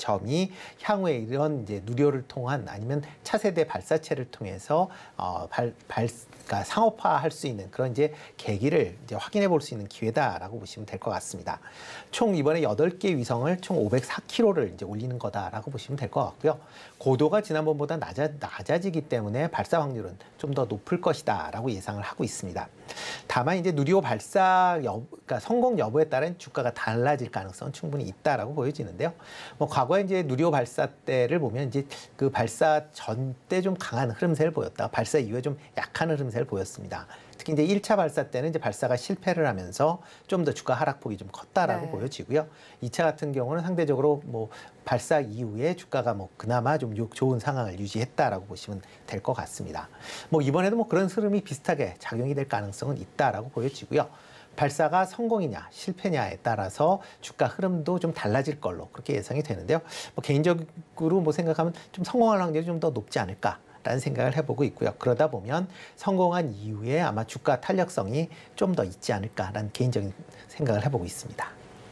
점이 향후에 이런 이제 누리호를 통한 아니면 차세대 발사체를 통해서 어, 발, 발, 그러니까 상업화할 수 있는 그런 이제 계기를 이제 확인해 볼 수 있는 기회다라고 보시면 될 것 같습니다. 총 이번에 여덟 개 위성을 총 오백사 킬로미터를 이제 올리는 거다라고 보시면 될 것 같고요. 고도가 지난번보다 낮아, 낮아지기 때문에 발사 확률은 좀 더 높을 것이다라고 예상을 하고 있습니다. 다만 이제 누리호 발사 여, 그러니까 성공 여부에 따른 주가가 달라질 가능성은 충분히 있다라고 보여지는데요. 뭐 과거에 이제 누리호 발사 때를 보면 이제 그 발사 전 때 좀 강한 흐름세를 보였다. 발사 이후에 좀 약한 흐름세를 보였습니다. 특히 이제 일 차 발사 때는 이제 발사가 실패를 하면서 좀 더 주가 하락폭이 좀 컸다라고 네. 보여지고요. 이 차 같은 경우는 상대적으로 뭐 발사 이후에 주가가 뭐 그나마 좀 좋은 상황을 유지했다라고 보시면 될 것 같습니다. 뭐 이번에도 뭐 그런 흐름이 비슷하게 작용이 될 가능성은 있다라고 보여지고요. 발사가 성공이냐 실패냐에 따라서 주가 흐름도 좀 달라질 걸로 그렇게 예상이 되는데요. 뭐 개인적으로 뭐 생각하면 좀 성공할 확률이 좀 더 높지 않을까. 라는 생각을 해보고 있고요. 그러다 보면 성공한 이후에 아마 주가 탄력성이 좀 더 있지 않을까라는 개인적인 생각을 해보고 있습니다.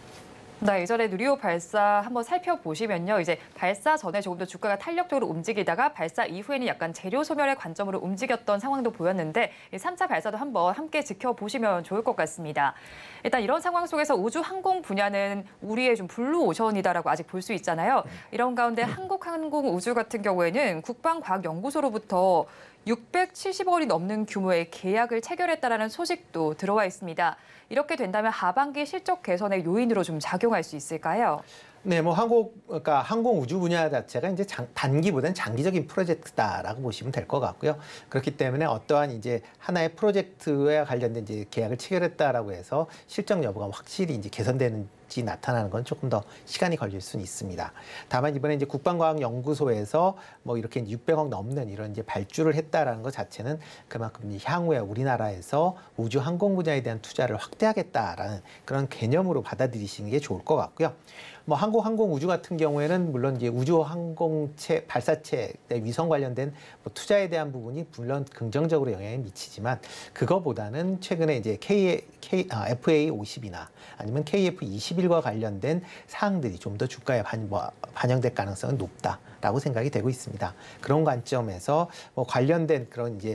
네, 이전에 누리호 발사 한번 살펴보시면요. 이제 발사 전에 조금 더 주가가 탄력적으로 움직이다가 발사 이후에는 약간 재료 소멸의 관점으로 움직였던 상황도 보였는데 삼 차 발사도 한번 함께 지켜보시면 좋을 것 같습니다. 일단 이런 상황 속에서 우주 항공 분야는 우리의 좀 블루 오션이다라고 아직 볼 수 있잖아요. 이런 가운데 한국항공우주 같은 경우에는 국방과학연구소로부터 육백칠십억 원이 넘는 규모의 계약을 체결했다라는 소식도 들어와 있습니다. 이렇게 된다면 하반기 실적 개선의 요인으로 좀 작용할 수 있을까요? 네, 뭐 항공 그러니까 항공 우주 분야 자체가 이제 장, 단기보다는 장기적인 프로젝트다라고 보시면 될 것 같고요. 그렇기 때문에 어떠한 이제 하나의 프로젝트에 관련된 이제 계약을 체결했다라고 해서 실적 여부가 확실히 이제 개선되는 지 나타나는 건 조금 더 시간이 걸릴 수는 있습니다. 다만 이번에 이제 국방과학연구소에서 뭐 이렇게 육백억 넘는 이런 이제 발주를 했다라는 것 자체는 그만큼 향후에 우리나라에서 우주 항공 분야에 대한 투자를 확대하겠다라는 그런 개념으로 받아들이시는 게 좋을 것 같고요. 뭐 한국 항공 우주 같은 경우에는 물론 이제 우주 항공체 발사체 위성 관련된 뭐 투자에 대한 부분이 물론 긍정적으로 영향을 미치지만 그거보다는 최근에 이제 K, K, 아, 에프에이 오십이나 아니면 케이에프 이십일과 관련된 사항들이 좀 더 주가에 반, 뭐, 반영될 가능성은 높다라고 생각이 되고 있습니다. 그런 관점에서 뭐 관련된 그런 이제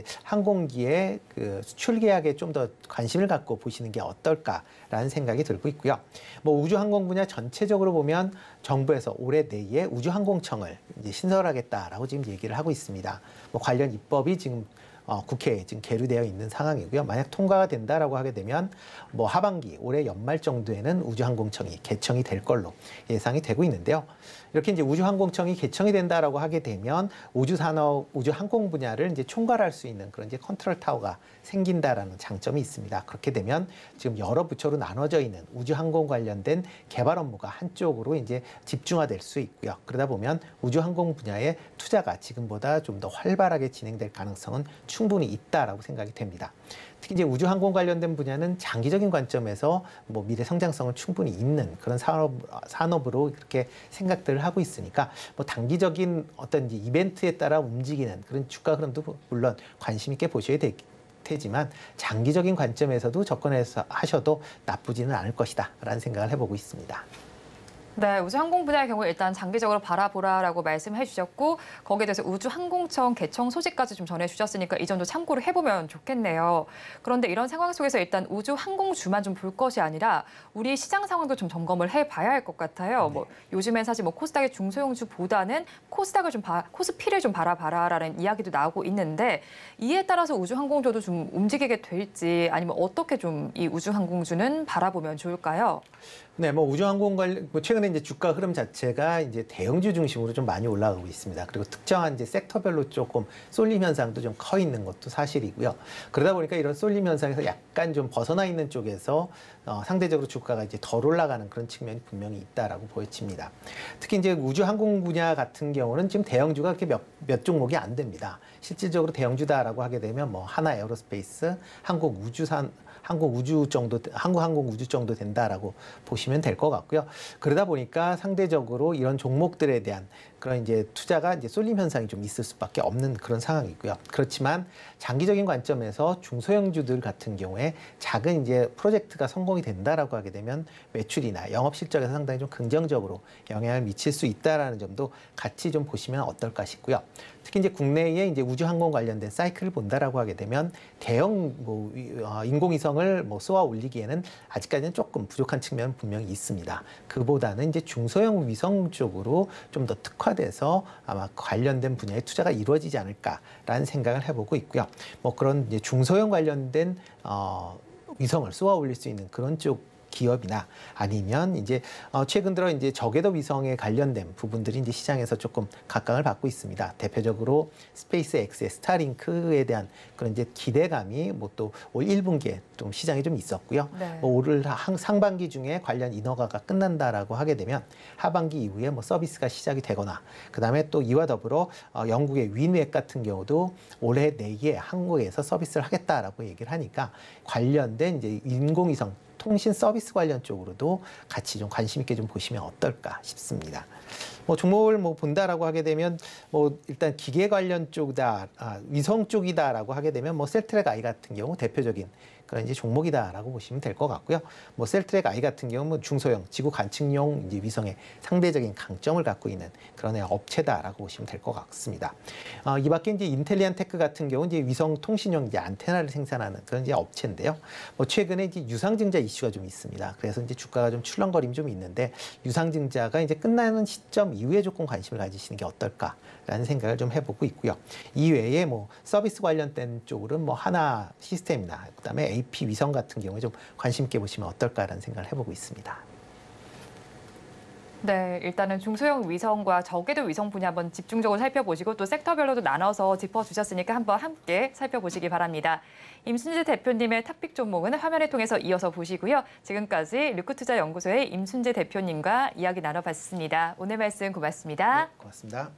항공기의 그 수출 계약에 좀 더 관심을 갖고 보시는 게 어떨까라는 생각이 들고 있고요. 뭐 우주 항공 분야 전체적으로 보면 정부에서 올해 내에 우주항공청을 이제 신설하겠다라고 지금 얘기를 하고 있습니다. 뭐 관련 입법이 지금 어, 국회에 지금 계류되어 있는 상황이고요. 만약 통과가 된다라고 하게 되면 뭐 하반기 올해 연말 정도에는 우주항공청이 개청이 될 걸로 예상이 되고 있는데요. 이렇게 이제 우주항공청이 개청이 된다라고 하게 되면 우주산업, 우주항공 분야를 이제 총괄할 수 있는 그런 이제 컨트롤 타워가 생긴다라는 장점이 있습니다. 그렇게 되면 지금 여러 부처로 나눠져 있는 우주항공 관련된 개발 업무가 한쪽으로 이제 집중화될 수 있고요. 그러다 보면 우주항공 분야의 투자가 지금보다 좀 더 활발하게 진행될 가능성은 충분히 있다라고 생각이 됩니다. 특히 이제 우주항공 관련된 분야는 장기적인 관점에서 뭐 미래 성장성을 충분히 있는 그런 산업, 산업으로 이렇게 생각들을 하고 있으니까 뭐 단기적인 어떤 이제 이벤트에 따라 움직이는 그런 주가 흐름도 물론 관심 있게 보셔야 되겠 테지만 장기적인 관점에서도 접근해서 하셔도 나쁘지는 않을 것이다 라는 생각을 해보고 있습니다. 네, 우주항공 분야의 경우 일단 장기적으로 바라보라라고 말씀해 주셨고 거기에 대해서 우주항공청 개청 소식까지 좀 전해주셨으니까 이 점도 참고를 해보면 좋겠네요. 그런데 이런 상황 속에서 일단 우주항공주만 좀 볼 것이 아니라 우리 시장 상황도 좀 점검을 해봐야 할 것 같아요. 네. 뭐 요즘엔 사실 뭐 코스닥의 중소형주보다는 코스닥을 좀 봐, 코스피를 좀 바라봐라라는 이야기도 나오고 있는데 이에 따라서 우주항공주도 좀 움직이게 될지 아니면 어떻게 좀 이 우주항공주는 바라보면 좋을까요? 네, 뭐 우주항공 관련 뭐 최근에 이제 주가 흐름 자체가 이제 대형주 중심으로 좀 많이 올라가고 있습니다. 그리고 특정한 이제 섹터별로 조금 쏠림 현상도 좀 커 있는 것도 사실이고요. 그러다 보니까 이런 쏠림 현상에서 약간 좀 벗어나 있는 쪽에서 어, 상대적으로 주가가 이제 덜 올라가는 그런 측면이 분명히 있다라고 보여집니다. 특히 이제 우주항공 분야 같은 경우는 지금 대형주가 그렇게 몇, 몇 종목이 안 됩니다. 실질적으로 대형주다라고 하게 되면 뭐 하나 에어로스페이스, 한국 우주산 한국 우주 정도, 한국 항공 우주 정도 된다라고 보시면 될 것 같고요. 그러다 보니까 상대적으로 이런 종목들에 대한 그런 이제 투자가 이제 쏠림 현상이 좀 있을 수밖에 없는 그런 상황이고요. 그렇지만 장기적인 관점에서 중소형주들 같은 경우에 작은 이제 프로젝트가 성공이 된다라고 하게 되면 매출이나 영업 실적에서 상당히 좀 긍정적으로 영향을 미칠 수 있다라는 점도 같이 좀 보시면 어떨까 싶고요. 특히 이제 국내에 이제 우주항공 관련된 사이클을 본다라고 하게 되면 대형 뭐 인공위성을 뭐 쏘아 올리기에는 아직까지는 조금 부족한 측면은 분명히 있습니다. 그보다는 이제 중소형 위성 쪽으로 좀 더 특화돼서 아마 관련된 분야의 투자가 이루어지지 않을까라는 생각을 해보고 있고요. 뭐 그런 이제 중소형 관련된 어, 위성을 쏘아 올릴 수 있는 그런 쪽 기업이나 아니면 이제 어 최근 들어 이제 저궤도 위성에 관련된 부분들이 이제 시장에서 조금 각광을 받고 있습니다. 대표적으로 스페이스X의 스타링크에 대한 그런 이제 기대감이 뭐 또 올 일 분기에 좀 시장에 좀 있었고요. 네. 뭐 올 상반기 중에 관련 인허가가 끝난다라고 하게 되면 하반기 이후에 뭐 서비스가 시작이 되거나 그다음에 또 이와 더불어 어 영국의 윈웹 같은 경우도 올해 내에 한국에서 서비스를 하겠다라고 얘기를 하니까 관련된 이제 인공위성 통신 서비스 관련 쪽으로도 같이 좀 관심 있게 좀 보시면 어떨까 싶습니다. 뭐 종목을 뭐 본다라고 하게 되면 뭐 일단 기계 관련 쪽이다, 아, 위성 쪽이다라고 하게 되면 뭐 셀트랙 아이 같은 경우 대표적인 그런 이제 종목이다라고 보시면 될 것 같고요. 뭐 셀트랙 아이 같은 경우는 중소형 지구 관측용 이제 위성의 상대적인 강점을 갖고 있는 그런 업체다라고 보시면 될 것 같습니다. 어, 이 밖에 이제 인텔리안 테크 같은 경우 이제 위성 통신용 이제 안테나를 생산하는 그런 이제 업체인데요. 뭐 최근에 이제 유상증자 이슈가 좀 있습니다. 그래서 이제 주가가 좀 출렁거림이 좀 있는데 유상증자가 이제 끝나는 시점 이후에 조금 관심을 가지시는 게 어떨까라는 생각을 좀 해보고 있고요. 이외에 뭐 서비스 관련된 쪽으로는 뭐 하나 시스템이나 그다음에 에이피 위성 같은 경우에 좀 관심 있게 보시면 어떨까라는 생각을 해보고 있습니다. 네, 일단은 중소형 위성과 저궤도 위성 분야 한번 집중적으로 살펴보시고 또 섹터별로도 나눠서 짚어주셨으니까 한번 함께 살펴보시기 바랍니다. 임순재 대표님의 탑픽 종목은 화면을 통해서 이어서 보시고요. 지금까지 르크투자연구소의 임순재 대표님과 이야기 나눠봤습니다. 오늘 말씀 고맙습니다. 네, 고맙습니다.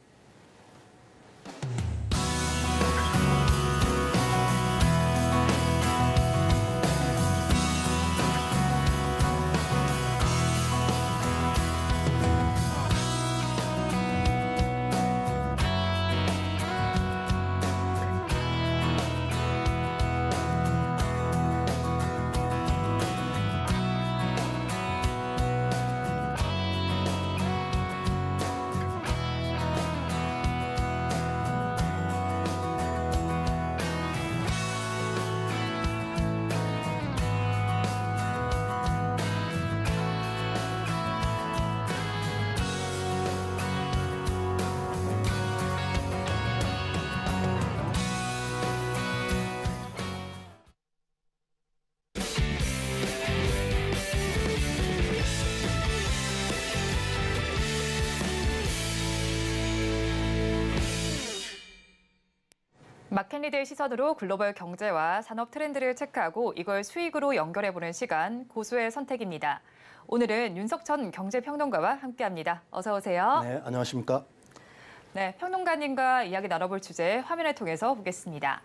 마켓리드의 시선으로 글로벌 경제와 산업 트렌드를 체크하고 이걸 수익으로 연결해보는 시간, 고수의 선택입니다. 오늘은 윤석천 경제평론가와 함께합니다. 어서 오세요. 네, 안녕하십니까? 네, 평론가님과 이야기 나눠볼 주제 화면을 통해서 보겠습니다.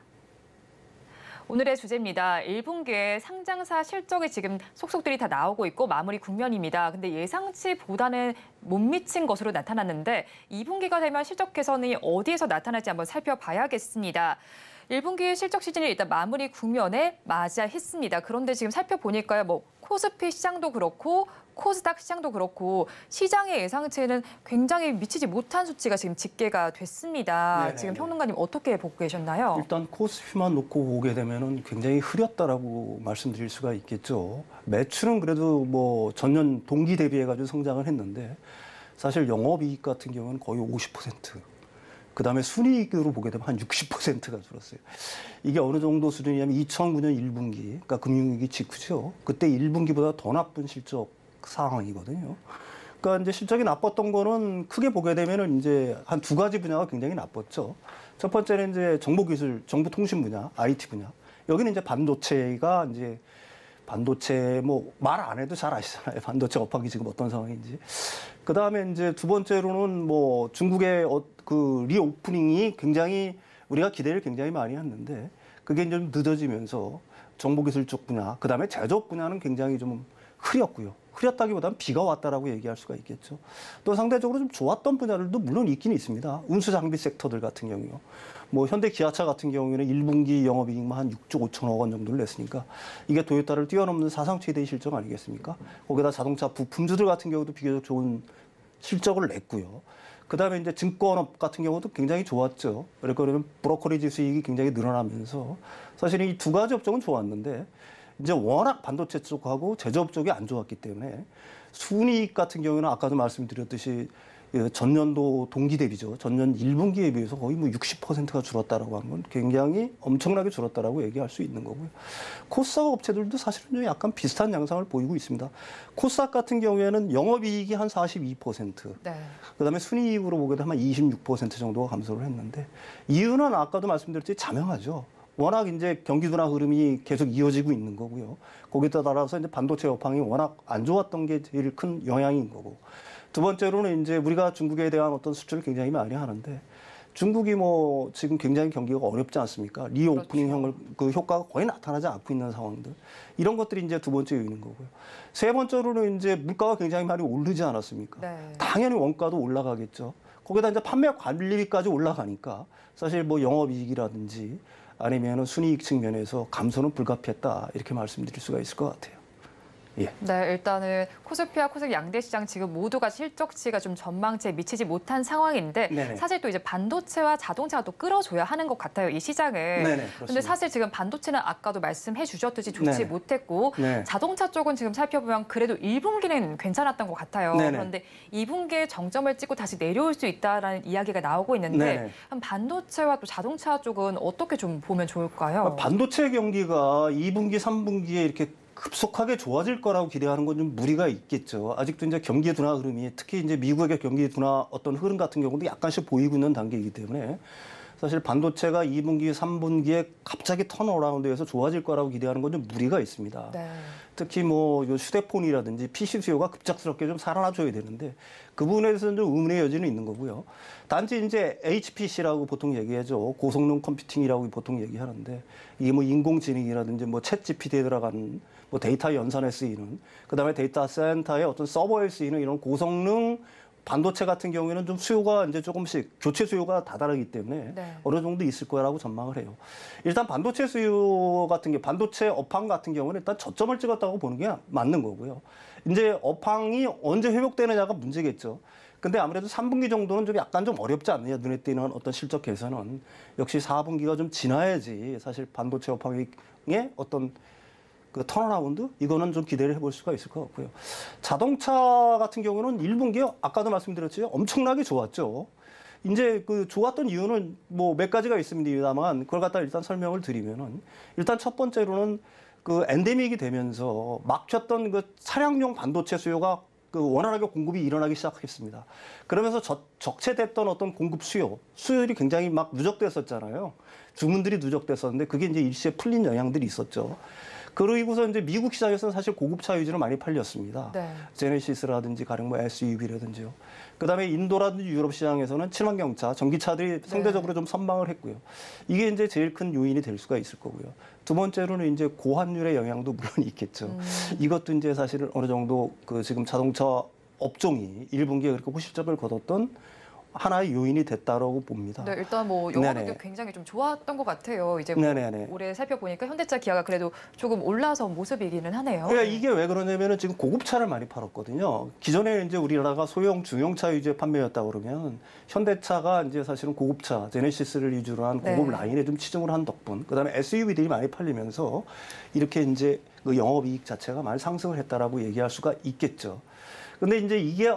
오늘의 주제입니다. 일 분기에 상장사 실적이 지금 속속들이 다 나오고 있고 마무리 국면입니다. 근데 예상치보다는 못 미친 것으로 나타났는데 이 분기가 되면 실적 개선이 어디에서 나타날지 한번 살펴봐야겠습니다. 일 분기 실적 시즌이 일단 마무리 국면에 맞이했습니다. 그런데 지금 살펴보니까요, 뭐 코스피 시장도 그렇고 코스닥 시장도 그렇고 시장의 예상치에는 굉장히 미치지 못한 수치가 지금 집계가 됐습니다. 네네. 지금 평론가님 어떻게 보고 계셨나요? 일단 코스피만 놓고 보게 되면은 굉장히 흐렸다라고 말씀드릴 수가 있겠죠. 매출은 그래도 뭐 전년 동기 대비해가지고 성장을 했는데 사실 영업이익 같은 경우는 거의 오십 퍼센트. 그다음에 순이익으로 보게 되면 한 육십 퍼센트가 줄었어요. 이게 어느 정도 수준이냐면 이천구 년 일 분기, 그러니까 금융위기 직후죠. 그때 일 분기보다 더 나쁜 실적 상황이거든요. 그러니까 이제 실적이 나빴던 거는 크게 보게 되면은 이제 한 두 가지 분야가 굉장히 나빴죠. 첫 번째는 이제 정보기술, 정보통신 분야, 아이티 분야. 여기는 이제 반도체가 이제 반도체 뭐 말 안 해도 잘 아시잖아요. 반도체 업황이 지금 어떤 상황인지. 그 다음에 이제 두 번째로는 뭐 중국의 어, 그 리오프닝이 굉장히 우리가 기대를 굉장히 많이 했는데 그게 좀 늦어지면서 정보기술 쪽 분야, 그다음에 제조업 분야는 굉장히 좀 흐렸고요. 흐렸다기보다는 비가 왔다라고 얘기할 수가 있겠죠. 또 상대적으로 좀 좋았던 분야들도 물론 있긴 있습니다. 운수 장비 섹터들 같은 경우요. 뭐 현대 기아차 같은 경우에는 일 분기 영업이익만 한 육조 오천억 원 정도를 냈으니까 이게 토요타를 뛰어넘는 사상 최대의 실적 아니겠습니까? 거기다 자동차 부품주들 같은 경우도 비교적 좋은 실적을 냈고요. 그다음에 이제 증권업 같은 경우도 굉장히 좋았죠. 그러니까 브로커리지 수익이 굉장히 늘어나면서 사실 이 두 가지 업종은 좋았는데 이제 워낙 반도체 쪽하고 제조업 쪽이 안 좋았기 때문에 순이익 같은 경우는 아까도 말씀드렸듯이 전년도 동기 대비죠. 전년 일 분기에 비해서 거의 뭐 육십 퍼센트가 줄었다라고 하는 건 굉장히 엄청나게 줄었다라고 얘기할 수 있는 거고요. 코스닥 업체들도 사실은 좀 약간 비슷한 양상을 보이고 있습니다. 코스닥 같은 경우에는 영업이익이 한 사십이 퍼센트, 네. 그다음에 순이익으로 보게 되면 이십육 퍼센트 정도가 감소를 했는데 이유는 아까도 말씀드렸듯이 자명하죠. 워낙 이제 경기 둔화 흐름이 계속 이어지고 있는 거고요. 거기에 따라서 이제 반도체 여파이 워낙 안 좋았던 게 제일 큰 영향인 거고. 두 번째로는 이제 우리가 중국에 대한 어떤 수출을 굉장히 많이 하는데 중국이 뭐 지금 굉장히 경기가 어렵지 않습니까? 리오프닝형을 그 효과가 거의 나타나지 않고 있는 상황들. 이런 것들이 이제 두 번째 요인인 거고요. 세 번째로는 이제 물가가 굉장히 많이 오르지 않았습니까? 네. 당연히 원가도 올라가겠죠. 거기다 이제 판매 관리비까지 올라가니까 사실 뭐 영업이익이라든지 아니면 순이익 측면에서 감소는 불가피했다 이렇게 말씀드릴 수가 있을 것 같아요. 예. 네, 일단은 코스피와 코스닥 양대 시장 지금 모두가 실적치가 좀 전망치에 미치지 못한 상황인데 네네. 사실 또 이제 반도체와 자동차가 또 끌어줘야 하는 것 같아요, 이 시장을. 네네, 그렇습니다. 근데 사실 지금 반도체는 아까도 말씀해 주셨듯이 좋지 네네. 못했고 네. 자동차 쪽은 지금 살펴보면 그래도 일 분기는 괜찮았던 것 같아요. 네네. 그런데 이 분기에 정점을 찍고 다시 내려올 수 있다라는 이야기가 나오고 있는데 네네. 그럼 반도체와 또 자동차 쪽은 어떻게 좀 보면 좋을까요? 반도체 경기가 이 분기, 삼 분기에 이렇게 급속하게 좋아질 거라고 기대하는 건 좀 무리가 있겠죠. 아직도 이제 경기 둔화 흐름이 특히 이제 미국의 경기 둔화 어떤 흐름 같은 경우도 약간씩 보이고 있는 단계이기 때문에 사실 반도체가 이 분기, 삼 분기에 갑자기 턴어라운드에서 좋아질 거라고 기대하는 건 좀 무리가 있습니다. 네. 특히 뭐 휴대폰이라든지 피씨 수요가 급작스럽게 좀 살아나줘야 되는데 그 부분에 대해서는 좀 의문의 여지는 있는 거고요. 단지 이제 에이치피씨라고 보통 얘기하죠. 고성능 컴퓨팅이라고 보통 얘기하는데 이게 뭐 인공지능이라든지 뭐 챗지피티에 들어간 뭐 데이터 연산에 쓰이는 그다음에 데이터 센터의 어떤 서버에 쓰이는 이런 고성능 반도체 같은 경우에는 좀 수요가 이제 조금씩 교체 수요가 다다르기 때문에 네. 어느 정도 있을 거라고 전망을 해요. 일단 반도체 수요 같은 게 반도체 업황 같은 경우는 일단 저점을 찍었다고 보는 게 맞는 거고요. 이제 업황이 언제 회복되느냐가 문제겠죠. 근데 아무래도 삼 분기 정도는 좀 약간 좀 어렵지 않느냐 눈에 띄는 어떤 실적 개선은 역시 사 분기가 좀 지나야지 사실 반도체 업황의 어떤 그 턴어라운드 이거는 좀 기대를 해볼 수가 있을 것 같고요. 자동차 같은 경우는 일 분기에 아까도 말씀드렸죠. 엄청나게 좋았죠. 이제 그 좋았던 이유는 뭐 몇 가지가 있습니다만 그걸 갖다 일단 설명을 드리면은 일단 첫 번째로는 그 엔데믹이 되면서 막혔던 그 차량용 반도체 수요가 그 원활하게 공급이 일어나기 시작했습니다. 그러면서 저, 적체됐던 어떤 공급 수요, 수요율이 굉장히 막 누적됐었잖아요. 주문들이 누적됐었는데 그게 이제 일시에 풀린 영향들이 있었죠. 그러고서 이제 미국 시장에서는 사실 고급차 위주로 많이 팔렸습니다. 네. 제네시스라든지 가령 뭐 에스유브이라든지요. 그다음에 인도라든지 유럽 시장에서는 친환경차, 전기차들이 상대적으로 좀 선방을 했고요. 이게 이제 제일 큰 요인이 될 수가 있을 거고요. 두 번째로는 이제 고환율의 영향도 물론 있겠죠. 음. 이것도 이제 사실은 어느 정도 그 지금 자동차 업종이 일 분기에 그렇게 호실적을 거뒀던 하나의 요인이 됐다라고 봅니다. 네, 일단 뭐 영업이익도 굉장히 좀 좋았던 것 같아요. 이제 뭐 네네네. 올해 살펴보니까 현대차, 기아가 그래도 조금 올라선 모습이기는 하네요. 그러니까 이게 왜 그러냐면은 지금 고급차를 많이 팔았거든요. 기존에 이제 우리나라가 소형 중형차 위주의 판매였다 그러면 현대차가 이제 사실은 고급차, 제네시스를 위주로 한 고급 네. 라인에 좀 치중을 한 덕분, 그다음에 에스유브이들이 많이 팔리면서 이렇게 이제 그 영업이익 자체가 많이 상승을 했다라고 얘기할 수가 있겠죠. 근데 이제 이게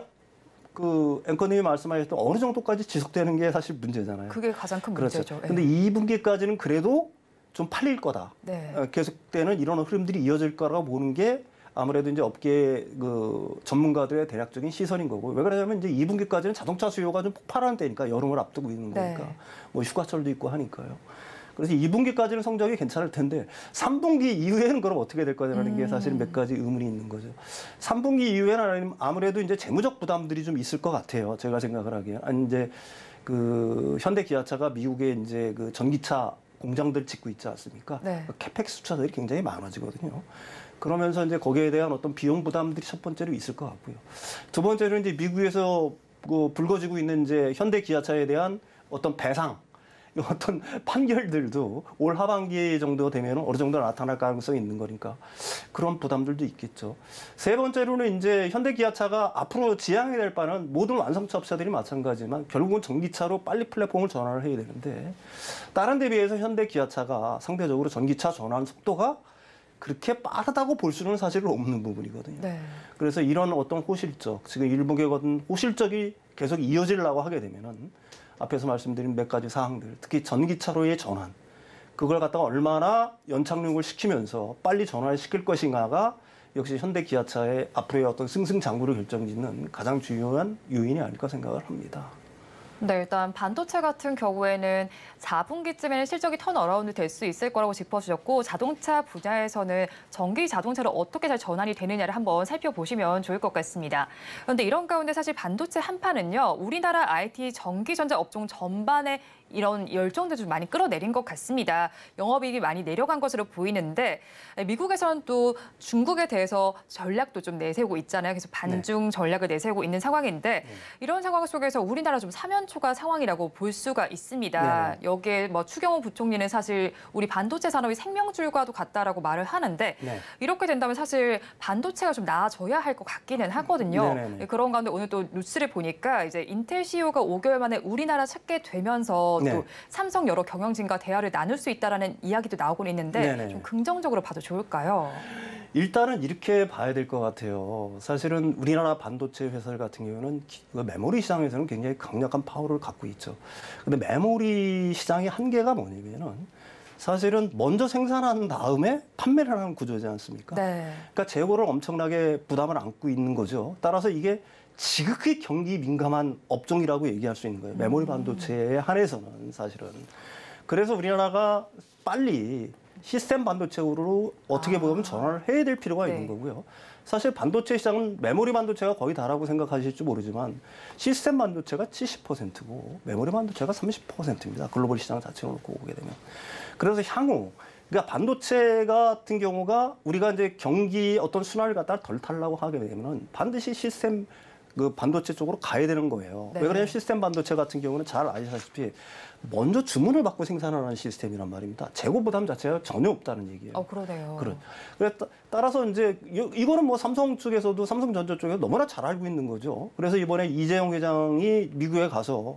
그 앵커님이 말씀하셨던 어느 정도까지 지속되는 게 사실 문제잖아요. 그게 가장 큰 그렇죠. 문제죠. 근데 이 분기까지는 그래도 좀 팔릴 거다. 네. 어, 계속되는 이런 흐름들이 이어질 거라고 보는 게 아무래도 이제 업계 그 전문가들의 대략적인 시선인 거고. 왜 그러냐면 이제 이 분기까지는 자동차 수요가 좀 폭발하는 때니까 여름을 앞두고 있는 거니까. 네. 뭐 휴가철도 있고 하니까요. 그래서 이 분기까지는 성적이 괜찮을 텐데 삼 분기 이후에는 그럼 어떻게 될 거냐라는 게 사실 몇 가지 의문이 있는 거죠. 삼 분기 이후에는 아무래도 이제 재무적 부담들이 좀 있을 것 같아요. 제가 생각을 하기에. 아니 이제 그 현대 기아차가 미국의 이제 그 전기차 공장들 짓고 있지 않습니까? 네. 캐펙스 투자들이 굉장히 많아지거든요. 그러면서 이제 거기에 대한 어떤 비용 부담들이 첫 번째로 있을 것 같고요. 두 번째로 이제 미국에서 그 불거지고 있는 이제 현대 기아차에 대한 어떤 배상, 어떤 판결들도 올 하반기 정도 되면 어느 정도 나타날 가능성이 있는 거니까 그런 부담들도 있겠죠. 세 번째로는 이제 현대 기아차가 앞으로 지향해야 될 바는 모든 완성차 업체들이 마찬가지지만 결국은 전기차로 빨리 플랫폼을 전환을 해야 되는데 다른 데 비해서 현대 기아차가 상대적으로 전기차 전환 속도가 그렇게 빠르다고 볼 수는 사실 없는 부분이거든요. 네. 그래서 이런 어떤 호실적, 지금 일본의 어떤 호실적이 계속 이어지려고 하게 되면은 앞에서 말씀드린 몇 가지 사항들, 특히 전기차로의 전환, 그걸 갖다가 얼마나 연착륙을 시키면서 빨리 전환을 시킬 것인가가 역시 현대 기아차의 앞으로의 어떤 승승장구를 결정짓는 가장 중요한 요인이 아닐까 생각을 합니다. 네, 일단 반도체 같은 경우에는 사 분기쯤에는 실적이 턴어라운드 될 수 있을 거라고 짚어주셨고 자동차 분야에서는 전기 자동차로 어떻게 잘 전환이 되느냐를 한번 살펴보시면 좋을 것 같습니다. 그런데 이런 가운데 사실 반도체 한파는요, 우리나라 아이티 전기전자 업종 전반에 이런 열정도 좀 많이 끌어내린 것 같습니다. 영업이익이 많이 내려간 것으로 보이는데 미국에서는 또 중국에 대해서 전략도 좀 내세우고 있잖아요. 그래서 반중 네. 전략을 내세우고 있는 상황인데 네. 이런 상황 속에서 우리나라 좀 사면초가 상황이라고 볼 수가 있습니다. 네. 여기에 뭐 추경호 부총리는 사실 우리 반도체 산업이 생명줄과도 같다라고 말을 하는데 네. 이렇게 된다면 사실 반도체가 좀 나아져야 할 것 같기는 하거든요. 네, 그런 가운데 오늘 또 뉴스를 보니까 이제 인텔 씨이오가 오 개월 만에 우리나라 찾게 되면서 네. 또 삼성 여러 경영진과 대화를 나눌 수 있다라는 이야기도 나오고 있는데 네네. 좀 긍정적으로 봐도 좋을까요? 일단은 이렇게 봐야 될 것 같아요. 사실은 우리나라 반도체 회사들 같은 경우는 메모리 시장에서는 굉장히 강력한 파워를 갖고 있죠. 근데 메모리 시장의 한계가 뭐냐면은 사실은 먼저 생산한 다음에 판매를 하는 구조지 않습니까? 네. 그러니까 재고를 엄청나게 부담을 안고 있는 거죠. 따라서 이게 지극히 경기 민감한 업종이라고 얘기할 수 있는 거예요. 메모리 반도체에 한해서는 사실은. 그래서 우리나라가 빨리 시스템 반도체로 어떻게 아. 보면 전환을 해야 될 필요가 네. 있는 거고요. 사실 반도체 시장은 메모리 반도체가 거의 다라고 생각하실지 모르지만 시스템 반도체가 칠십 퍼센트고 메모리 반도체가 삼십 퍼센트입니다. 글로벌 시장 자체로 놓고 보게 되면. 그래서 향후 그러니까 반도체 같은 경우가 우리가 이제 경기 어떤 순환을 갖다가 덜 타려고 하게 되면 반드시 시스템 그 반도체 쪽으로 가야 되는 거예요. 네. 왜 그러냐면 시스템 반도체 같은 경우는 잘 아시다시피 먼저 주문을 받고 생산하는 시스템이란 말입니다. 재고 부담 자체가 전혀 없다는 얘기예요. 어, 그러네요. 그래. 그래 따라서 이제 이거는 뭐 삼성 쪽에서도 삼성전자 쪽에서 너무나 잘 알고 있는 거죠. 그래서 이번에 이재용 회장이 미국에 가서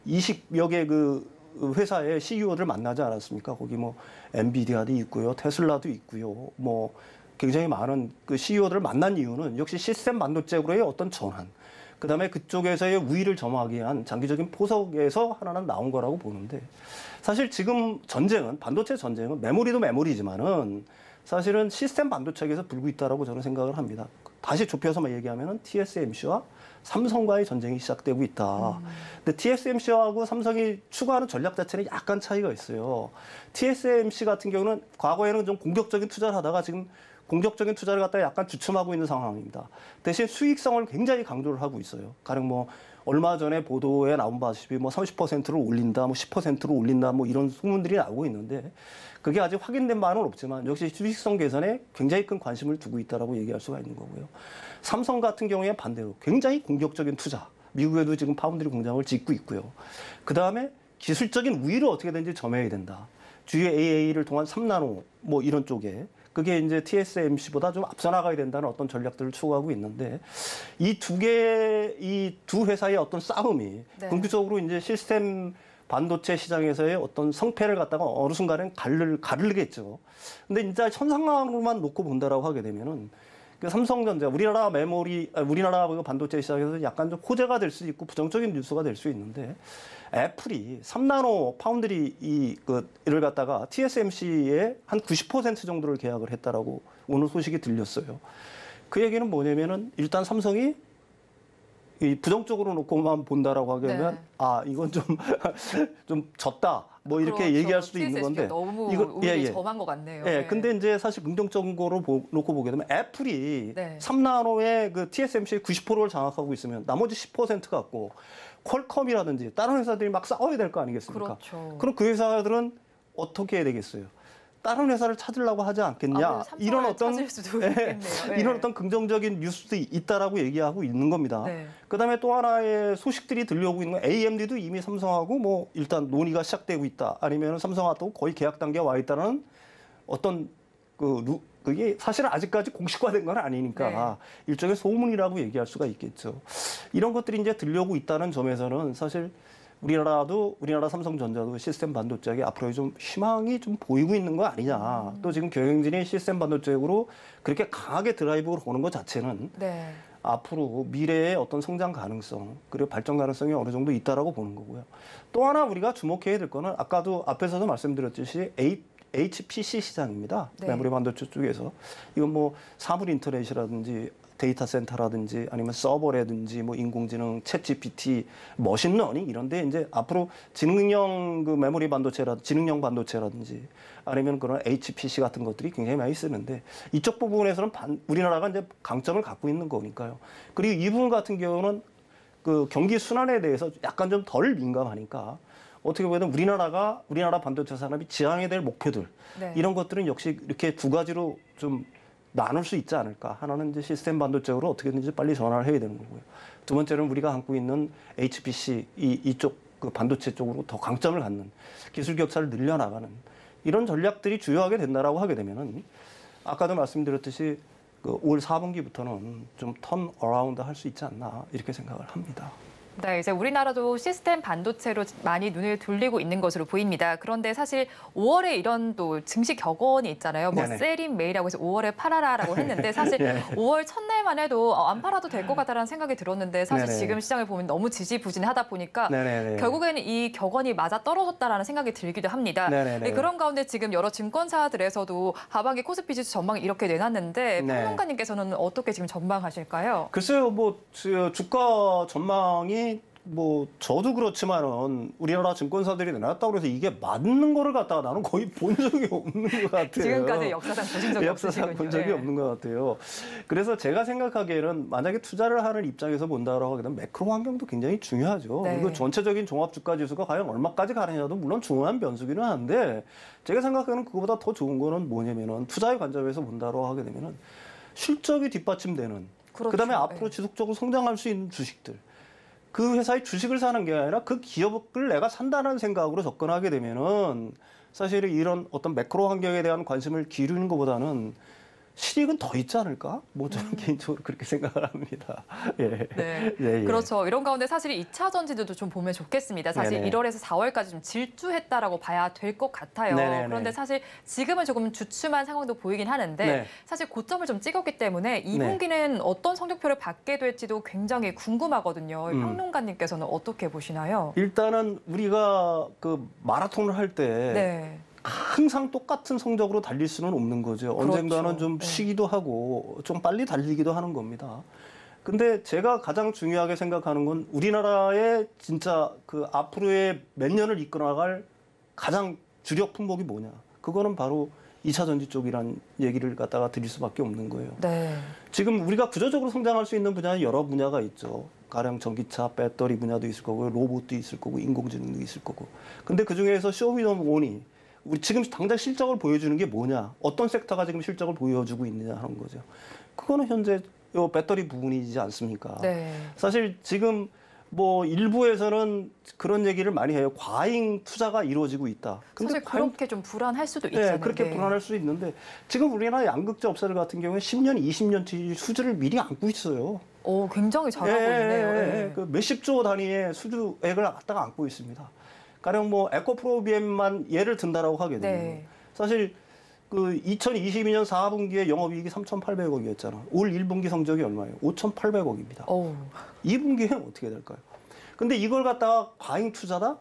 이십여 개 그 회사의 씨이오들 만나지 않았습니까? 거기 뭐 엔비디아도 있고요, 테슬라도 있고요, 뭐 굉장히 많은 그 씨이오들을 만난 이유는 역시 시스템 반도체로의 어떤 전환, 그 다음에 그쪽에서의 우위를 점하기 위한 장기적인 포석에서 하나는 나온 거라고 보는데 사실 지금 전쟁은, 반도체 전쟁은 메모리도 메모리지만은 사실은 시스템 반도체에서 불고 있다라고 저는 생각을 합니다. 다시 좁혀서 얘기하면은 티에스엠씨와 삼성과의 전쟁이 시작되고 있다. 음. 근데 티에스엠씨하고 삼성이 추구하는 전략 자체는 약간 차이가 있어요. 티에스엠씨 같은 경우는 과거에는 좀 공격적인 투자를 하다가 지금 공격적인 투자를 갖다가 약간 주춤하고 있는 상황입니다. 대신 수익성을 굉장히 강조를 하고 있어요. 가령 뭐 얼마 전에 보도에 나온 바시피 뭐 삼십 퍼센트를 올린다, 뭐 십 퍼센트를 올린다, 뭐 이런 소문들이 나오고 있는데 그게 아직 확인된 바는 없지만 역시 수익성 개선에 굉장히 큰 관심을 두고 있다라고 얘기할 수가 있는 거고요. 삼성 같은 경우에 반대로 굉장히 공격적인 투자, 미국에도 지금 파운드리 공장을 짓고 있고요. 그 다음에 기술적인 우위를 어떻게든지 점해야 된다. 주요 에이에이를 통한 삼 나노 뭐 이런 쪽에 그게 이제 티에스엠씨보다 좀 앞서 나가야 된다는 어떤 전략들을 추구하고 있는데 이 두 개, 이 두 회사의 어떤 싸움이 네. 궁극적으로 이제 시스템 반도체 시장에서의 어떤 성패를 갖다가 어느 순간엔 가를, 가르겠죠. 근데 진짜 현 상황으로만 놓고 본다라고 하게 되면은 그 삼성전자, 우리나라 메모리, 우리나라 반도체 시장에서 약간 좀 호재가 될 수 있고 부정적인 뉴스가 될 수 있는데 애플이 삼 나노 파운드리 이, 그, 이를 갖다가 티에스엠씨에 한 구십 퍼센트 정도를 계약을 했다라고 오늘 소식이 들렸어요. 그 얘기는 뭐냐면은 일단 삼성이 이 부정적으로 놓고만 본다라고 하게 되면 네. 아 이건 좀 좀 졌다 뭐 이렇게 그렇죠. 얘기할 수도 있는 건데 너무 이거 예, 예. 점한 것 같네요. 예, 네. 근데 이제 사실 긍정적으로 보, 놓고 보게 되면 애플이 네. 삼 나노의 그 티에스엠씨의 구십 퍼센트를 장악하고 있으면 나머지 십 퍼센트 갖고 퀄컴이라든지 다른 회사들이 막 싸워야 될 거 아니겠습니까? 그렇죠. 그럼 그 회사들은 어떻게 해야 되겠어요? 다른 회사를 찾으려고 하지 않겠냐? 이런 어떤 찾을 수도 예, 있겠네요. 네. 이런 어떤 긍정적인 뉴스도 있다라고 얘기하고 있는 겁니다. 네. 그다음에 또 하나의 소식들이 들려오고 있는 건 에이엠디도 이미 삼성하고 뭐 일단 논의가 시작되고 있다. 아니면 삼성하고 거의 계약 단계에 와 있다는 어떤 그 루, 그게 사실은 아직까지 공식화된 건 아니니까 네. 일종의 소문이라고 얘기할 수가 있겠죠. 이런 것들이 이제 들려오고 있다는 점에서는 사실 우리나라도 우리나라 삼성전자도 시스템 반도체에 앞으로 좀 희망이 좀 보이고 있는 거 아니냐. 음. 또 지금 경영진이 시스템 반도체로 그렇게 강하게 드라이브로 오는 것 자체는 네. 앞으로 미래의 어떤 성장 가능성 그리고 발전 가능성이 어느 정도 있다라고 보는 거고요. 또 하나 우리가 주목해야 될 거는 아까도 앞에서도 말씀드렸듯이 에이치피씨 시장입니다. 네. 메모리 반도체 쪽에서 이건 뭐 사물 인터넷이라든지 데이터 센터라든지 아니면 서버라든지 뭐 인공지능, 챗지피티, 머신러닝 이런데 이제 앞으로 지능형 그 메모리 반도체라 지능형 반도체라든지 아니면 그런 에이치피씨 같은 것들이 굉장히 많이 쓰는데 이쪽 부분에서는 반, 우리나라가 이제 강점을 갖고 있는 거니까요. 그리고 이 부분 같은 경우는 그 경기 순환에 대해서 약간 좀 덜 민감하니까 어떻게 보면 우리나라가 우리나라 반도체 산업이 지향해야 될 목표들 네. 이런 것들은 역시 이렇게 두 가지로 좀 나눌 수 있지 않을까. 하나는 이제 시스템 반도체로 어떻게든지 빨리 전환을 해야 되는 거고요. 두 번째는 우리가 갖고 있는 에이치피씨 이, 이쪽 그 반도체 쪽으로 더 강점을 갖는 기술 격차를 늘려나가는 이런 전략들이 주요하게 된다라고 하게 되면은 아까도 말씀드렸듯이 그 올 사 분기부터는 좀 턴 어라운드 할 수 있지 않나 이렇게 생각을 합니다. 네, 이제 우리나라도 시스템 반도체로 많이 눈을 돌리고 있는 것으로 보입니다. 그런데 사실 오월에 이런 또 증시 격언이 있잖아요. 뭐 셀인 메이라고 해서 오월에 팔아라라고 했는데 사실 네. 오월 첫날만 해도 안 팔아도 될 것 같다라는 생각이 들었는데 사실 네네. 지금 시장을 보면 너무 지지부진하다 보니까 네네네. 결국에는 이 격언이 맞아 떨어졌다라는 생각이 들기도 합니다. 네, 그런 가운데 지금 여러 증권사들에서도 하반기 코스피 지수 전망 이렇게 내놨는데 네. 평론가님께서는 어떻게 지금 전망하실까요? 글쎄요, 뭐 주가 전망이 뭐 저도 그렇지만은 우리나라 증권사들이 내놨다고 해서 이게 맞는 거를 갖다가 나는 거의 본 적이 없는 것 같아요. 지금까지 역사상 보신 적이 역사상 본 적이 네. 없는 것 같아요. 그래서 제가 생각하기에는 만약에 투자를 하는 입장에서 본다라고 하게 되면 매크로 환경도 굉장히 중요하죠. 네. 그리고 전체적인 종합 주가 지수가 과연 얼마까지 가느냐도 물론 중요한 변수기는 한데 제가 생각하는 그거보다 더 좋은 거는 뭐냐면은 투자의 관점에서 본다라고 하게 되면은 실적이 뒷받침되는 그렇죠. 그다음에 앞으로 네. 지속적으로 성장할 수 있는 주식들. 그 회사의 주식을 사는 게 아니라 그 기업을 내가 산다는 생각으로 접근하게 되면은 사실 이런 어떤 매크로 환경에 대한 관심을 기울이는 것보다는 실익은 더 있지 않을까? 뭐 저는 음. 개인적으로 그렇게 생각을 합니다. 예. 네. 예, 예. 그렇죠. 이런 가운데 사실 이 차 전지도 좀 보면 좋겠습니다. 사실 네네. 일월에서 사월까지 좀 질주했다라고 봐야 될 것 같아요. 네네네. 그런데 사실 지금은 조금 주춤한 상황도 보이긴 하는데 네. 사실 고점을 좀 찍었기 때문에 이 분기는 네. 어떤 성적표를 받게 될지도 굉장히 궁금하거든요. 음. 평론가님께서는 어떻게 보시나요? 일단은 우리가 그 마라톤을 할 때 네. 항상 똑같은 성적으로 달릴 수는 없는 거죠. 그렇죠. 언젠가는 좀 네. 쉬기도 하고 좀 빨리 달리기도 하는 겁니다. 근데 제가 가장 중요하게 생각하는 건 우리나라의 진짜 그 앞으로의 몇 년을 이끌어나갈 가장 주력 품목이 뭐냐. 그거는 바로 이 차 전지 쪽이란 얘기를 갖다가 드릴 수밖에 없는 거예요. 네. 지금 우리가 구조적으로 성장할 수 있는 분야는 여러 분야가 있죠. 가령 전기차, 배터리 분야도 있을 거고, 로봇도 있을 거고, 인공지능도 있을 거고. 근데 그중에서 쇼미더머니 우리 지금 당장 실적을 보여주는 게 뭐냐? 어떤 섹터가 지금 실적을 보여주고 있느냐 하는 거죠. 그거는 현재 요 배터리 부분이지 않습니까? 네. 사실 지금 뭐 일부에서는 그런 얘기를 많이 해요. 과잉 투자가 이루어지고 있다. 근데 사실 과잉... 그렇게 좀 불안할 수도 있잖아요. 네, 그렇게 불안할 수 있는데 지금 우리나라 양극재 업체들 같은 경우에 십 년, 이십 년치 수주를 미리 안고 있어요. 오, 굉장히 잘하고 네, 있네요. 네. 네. 그 몇십조 단위의 수주액을 갖다가 안고 있습니다. 가령 뭐 에코프로비엠만 예를 든다라고 하게 되면 네. 사실 그 이천이십이 년 사 분기에 영업이익이 삼천팔백억이었잖아. 올 일 분기 성적이 얼마예요? 오천팔백억입니다. 오. 이 분기에는 어떻게 될까요? 근데 이걸 갖다가 과잉 투자다?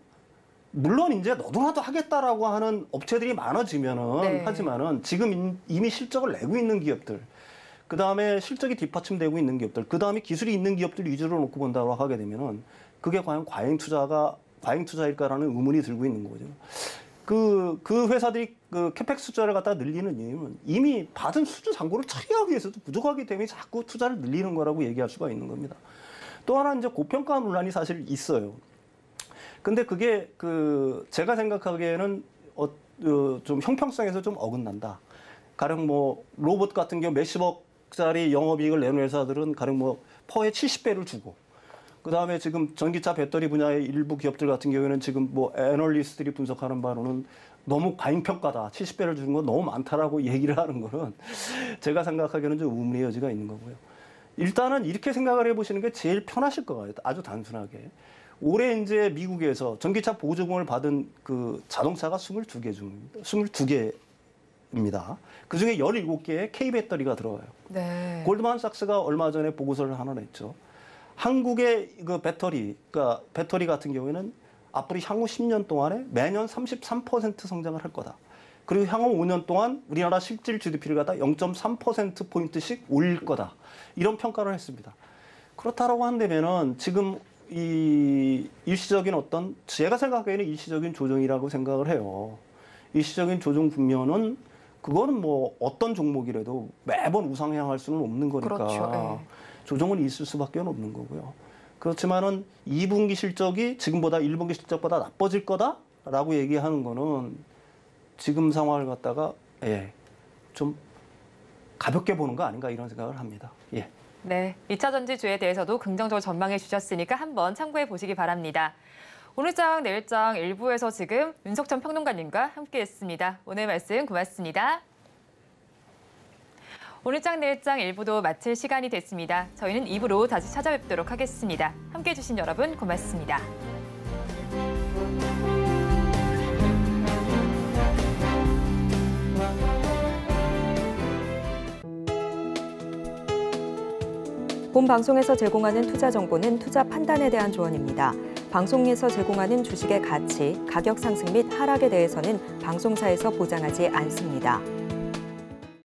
물론 이제 너도나도 하겠다라고 하는 업체들이 많아지면은 네. 하지만은 지금 이미 실적을 내고 있는 기업들, 그 다음에 실적이 뒷받침되고 있는 기업들, 그 다음에 기술이 있는 기업들 위주로 놓고 본다고 하게 되면은 그게 과연 과잉 투자가 과잉 투자일까라는 의문이 들고 있는 거죠. 그, 그 회사들이 그 캐펙스 투자를 갖다 늘리는 이유는 이미 받은 수주 잔고를 처리하기 위해서도 부족하기 때문에 자꾸 투자를 늘리는 거라고 얘기할 수가 있는 겁니다. 또 하나 이제 고평가 논란이 사실 있어요. 근데 그게 그 제가 생각하기에는 어, 어, 좀 형평성에서 좀 어긋난다. 가령 뭐 로봇 같은 경우 몇십억짜리 영업이익을 내는 회사들은 가령 뭐 퍼에 칠십 배를 주고, 그 다음에 지금 전기차 배터리 분야의 일부 기업들 같은 경우에는 지금 뭐 애널리스트들이 분석하는 바로는 너무 과잉평가다, 칠십 배를 주는 건 너무 많다라고 얘기를 하는 거는 제가 생각하기에는 좀 의문의 여지가 있는 거고요. 일단은 이렇게 생각을 해보시는 게 제일 편하실 것 같아요. 아주 단순하게. 올해 이제 미국에서 전기차 보조금을 받은 그 자동차가 스물두 개 중, 스물두 개입니다. 그 중에 열일곱 개의 K 배터리가 들어가요. 네. 골드만삭스가 얼마 전에 보고서를 하나 냈죠. 한국의 그 배터리, 그러니까 배터리 같은 경우에는 앞으로 향후 십 년 동안에 매년 삼십삼 퍼센트 성장을 할 거다. 그리고 향후 오 년 동안 우리나라 실질 지디피를 갖다 영 점 삼 퍼센트 포인트씩 올릴 거다. 이런 평가를 했습니다. 그렇다라고 한다면은 지금 이 일시적인 어떤, 제가 생각하기에는 일시적인 조정이라고 생각을 해요. 일시적인 조정 국면은 그거는 뭐 어떤 종목이라도 매번 우상향할 수는 없는 거니까 그렇죠. 네. 조정은 있을 수밖에 없는 거고요. 그렇지만은 이 분기 실적이 지금보다 일 분기 실적보다 나빠질 거다라고 얘기하는 거는 지금 상황을 갖다가 예, 좀 가볍게 보는 거 아닌가 이런 생각을 합니다. 예. 네, 이 차 전지주에 대해서도 긍정적으로 전망해 주셨으니까 한번 참고해 보시기 바랍니다. 오늘장 내일장 일부에서 지금 윤석천 평론가님과 함께했습니다. 오늘 말씀 고맙습니다. 오늘장 내일장 일부도 마칠 시간이 됐습니다. 저희는 이 부로 다시 찾아뵙도록 하겠습니다. 함께해 주신 여러분 고맙습니다. 본 방송에서 제공하는 투자 정보는 투자 판단에 대한 조언입니다. 방송에서 제공하는 주식의 가치, 가격 상승 및 하락에 대해서는 방송사에서 보장하지 않습니다.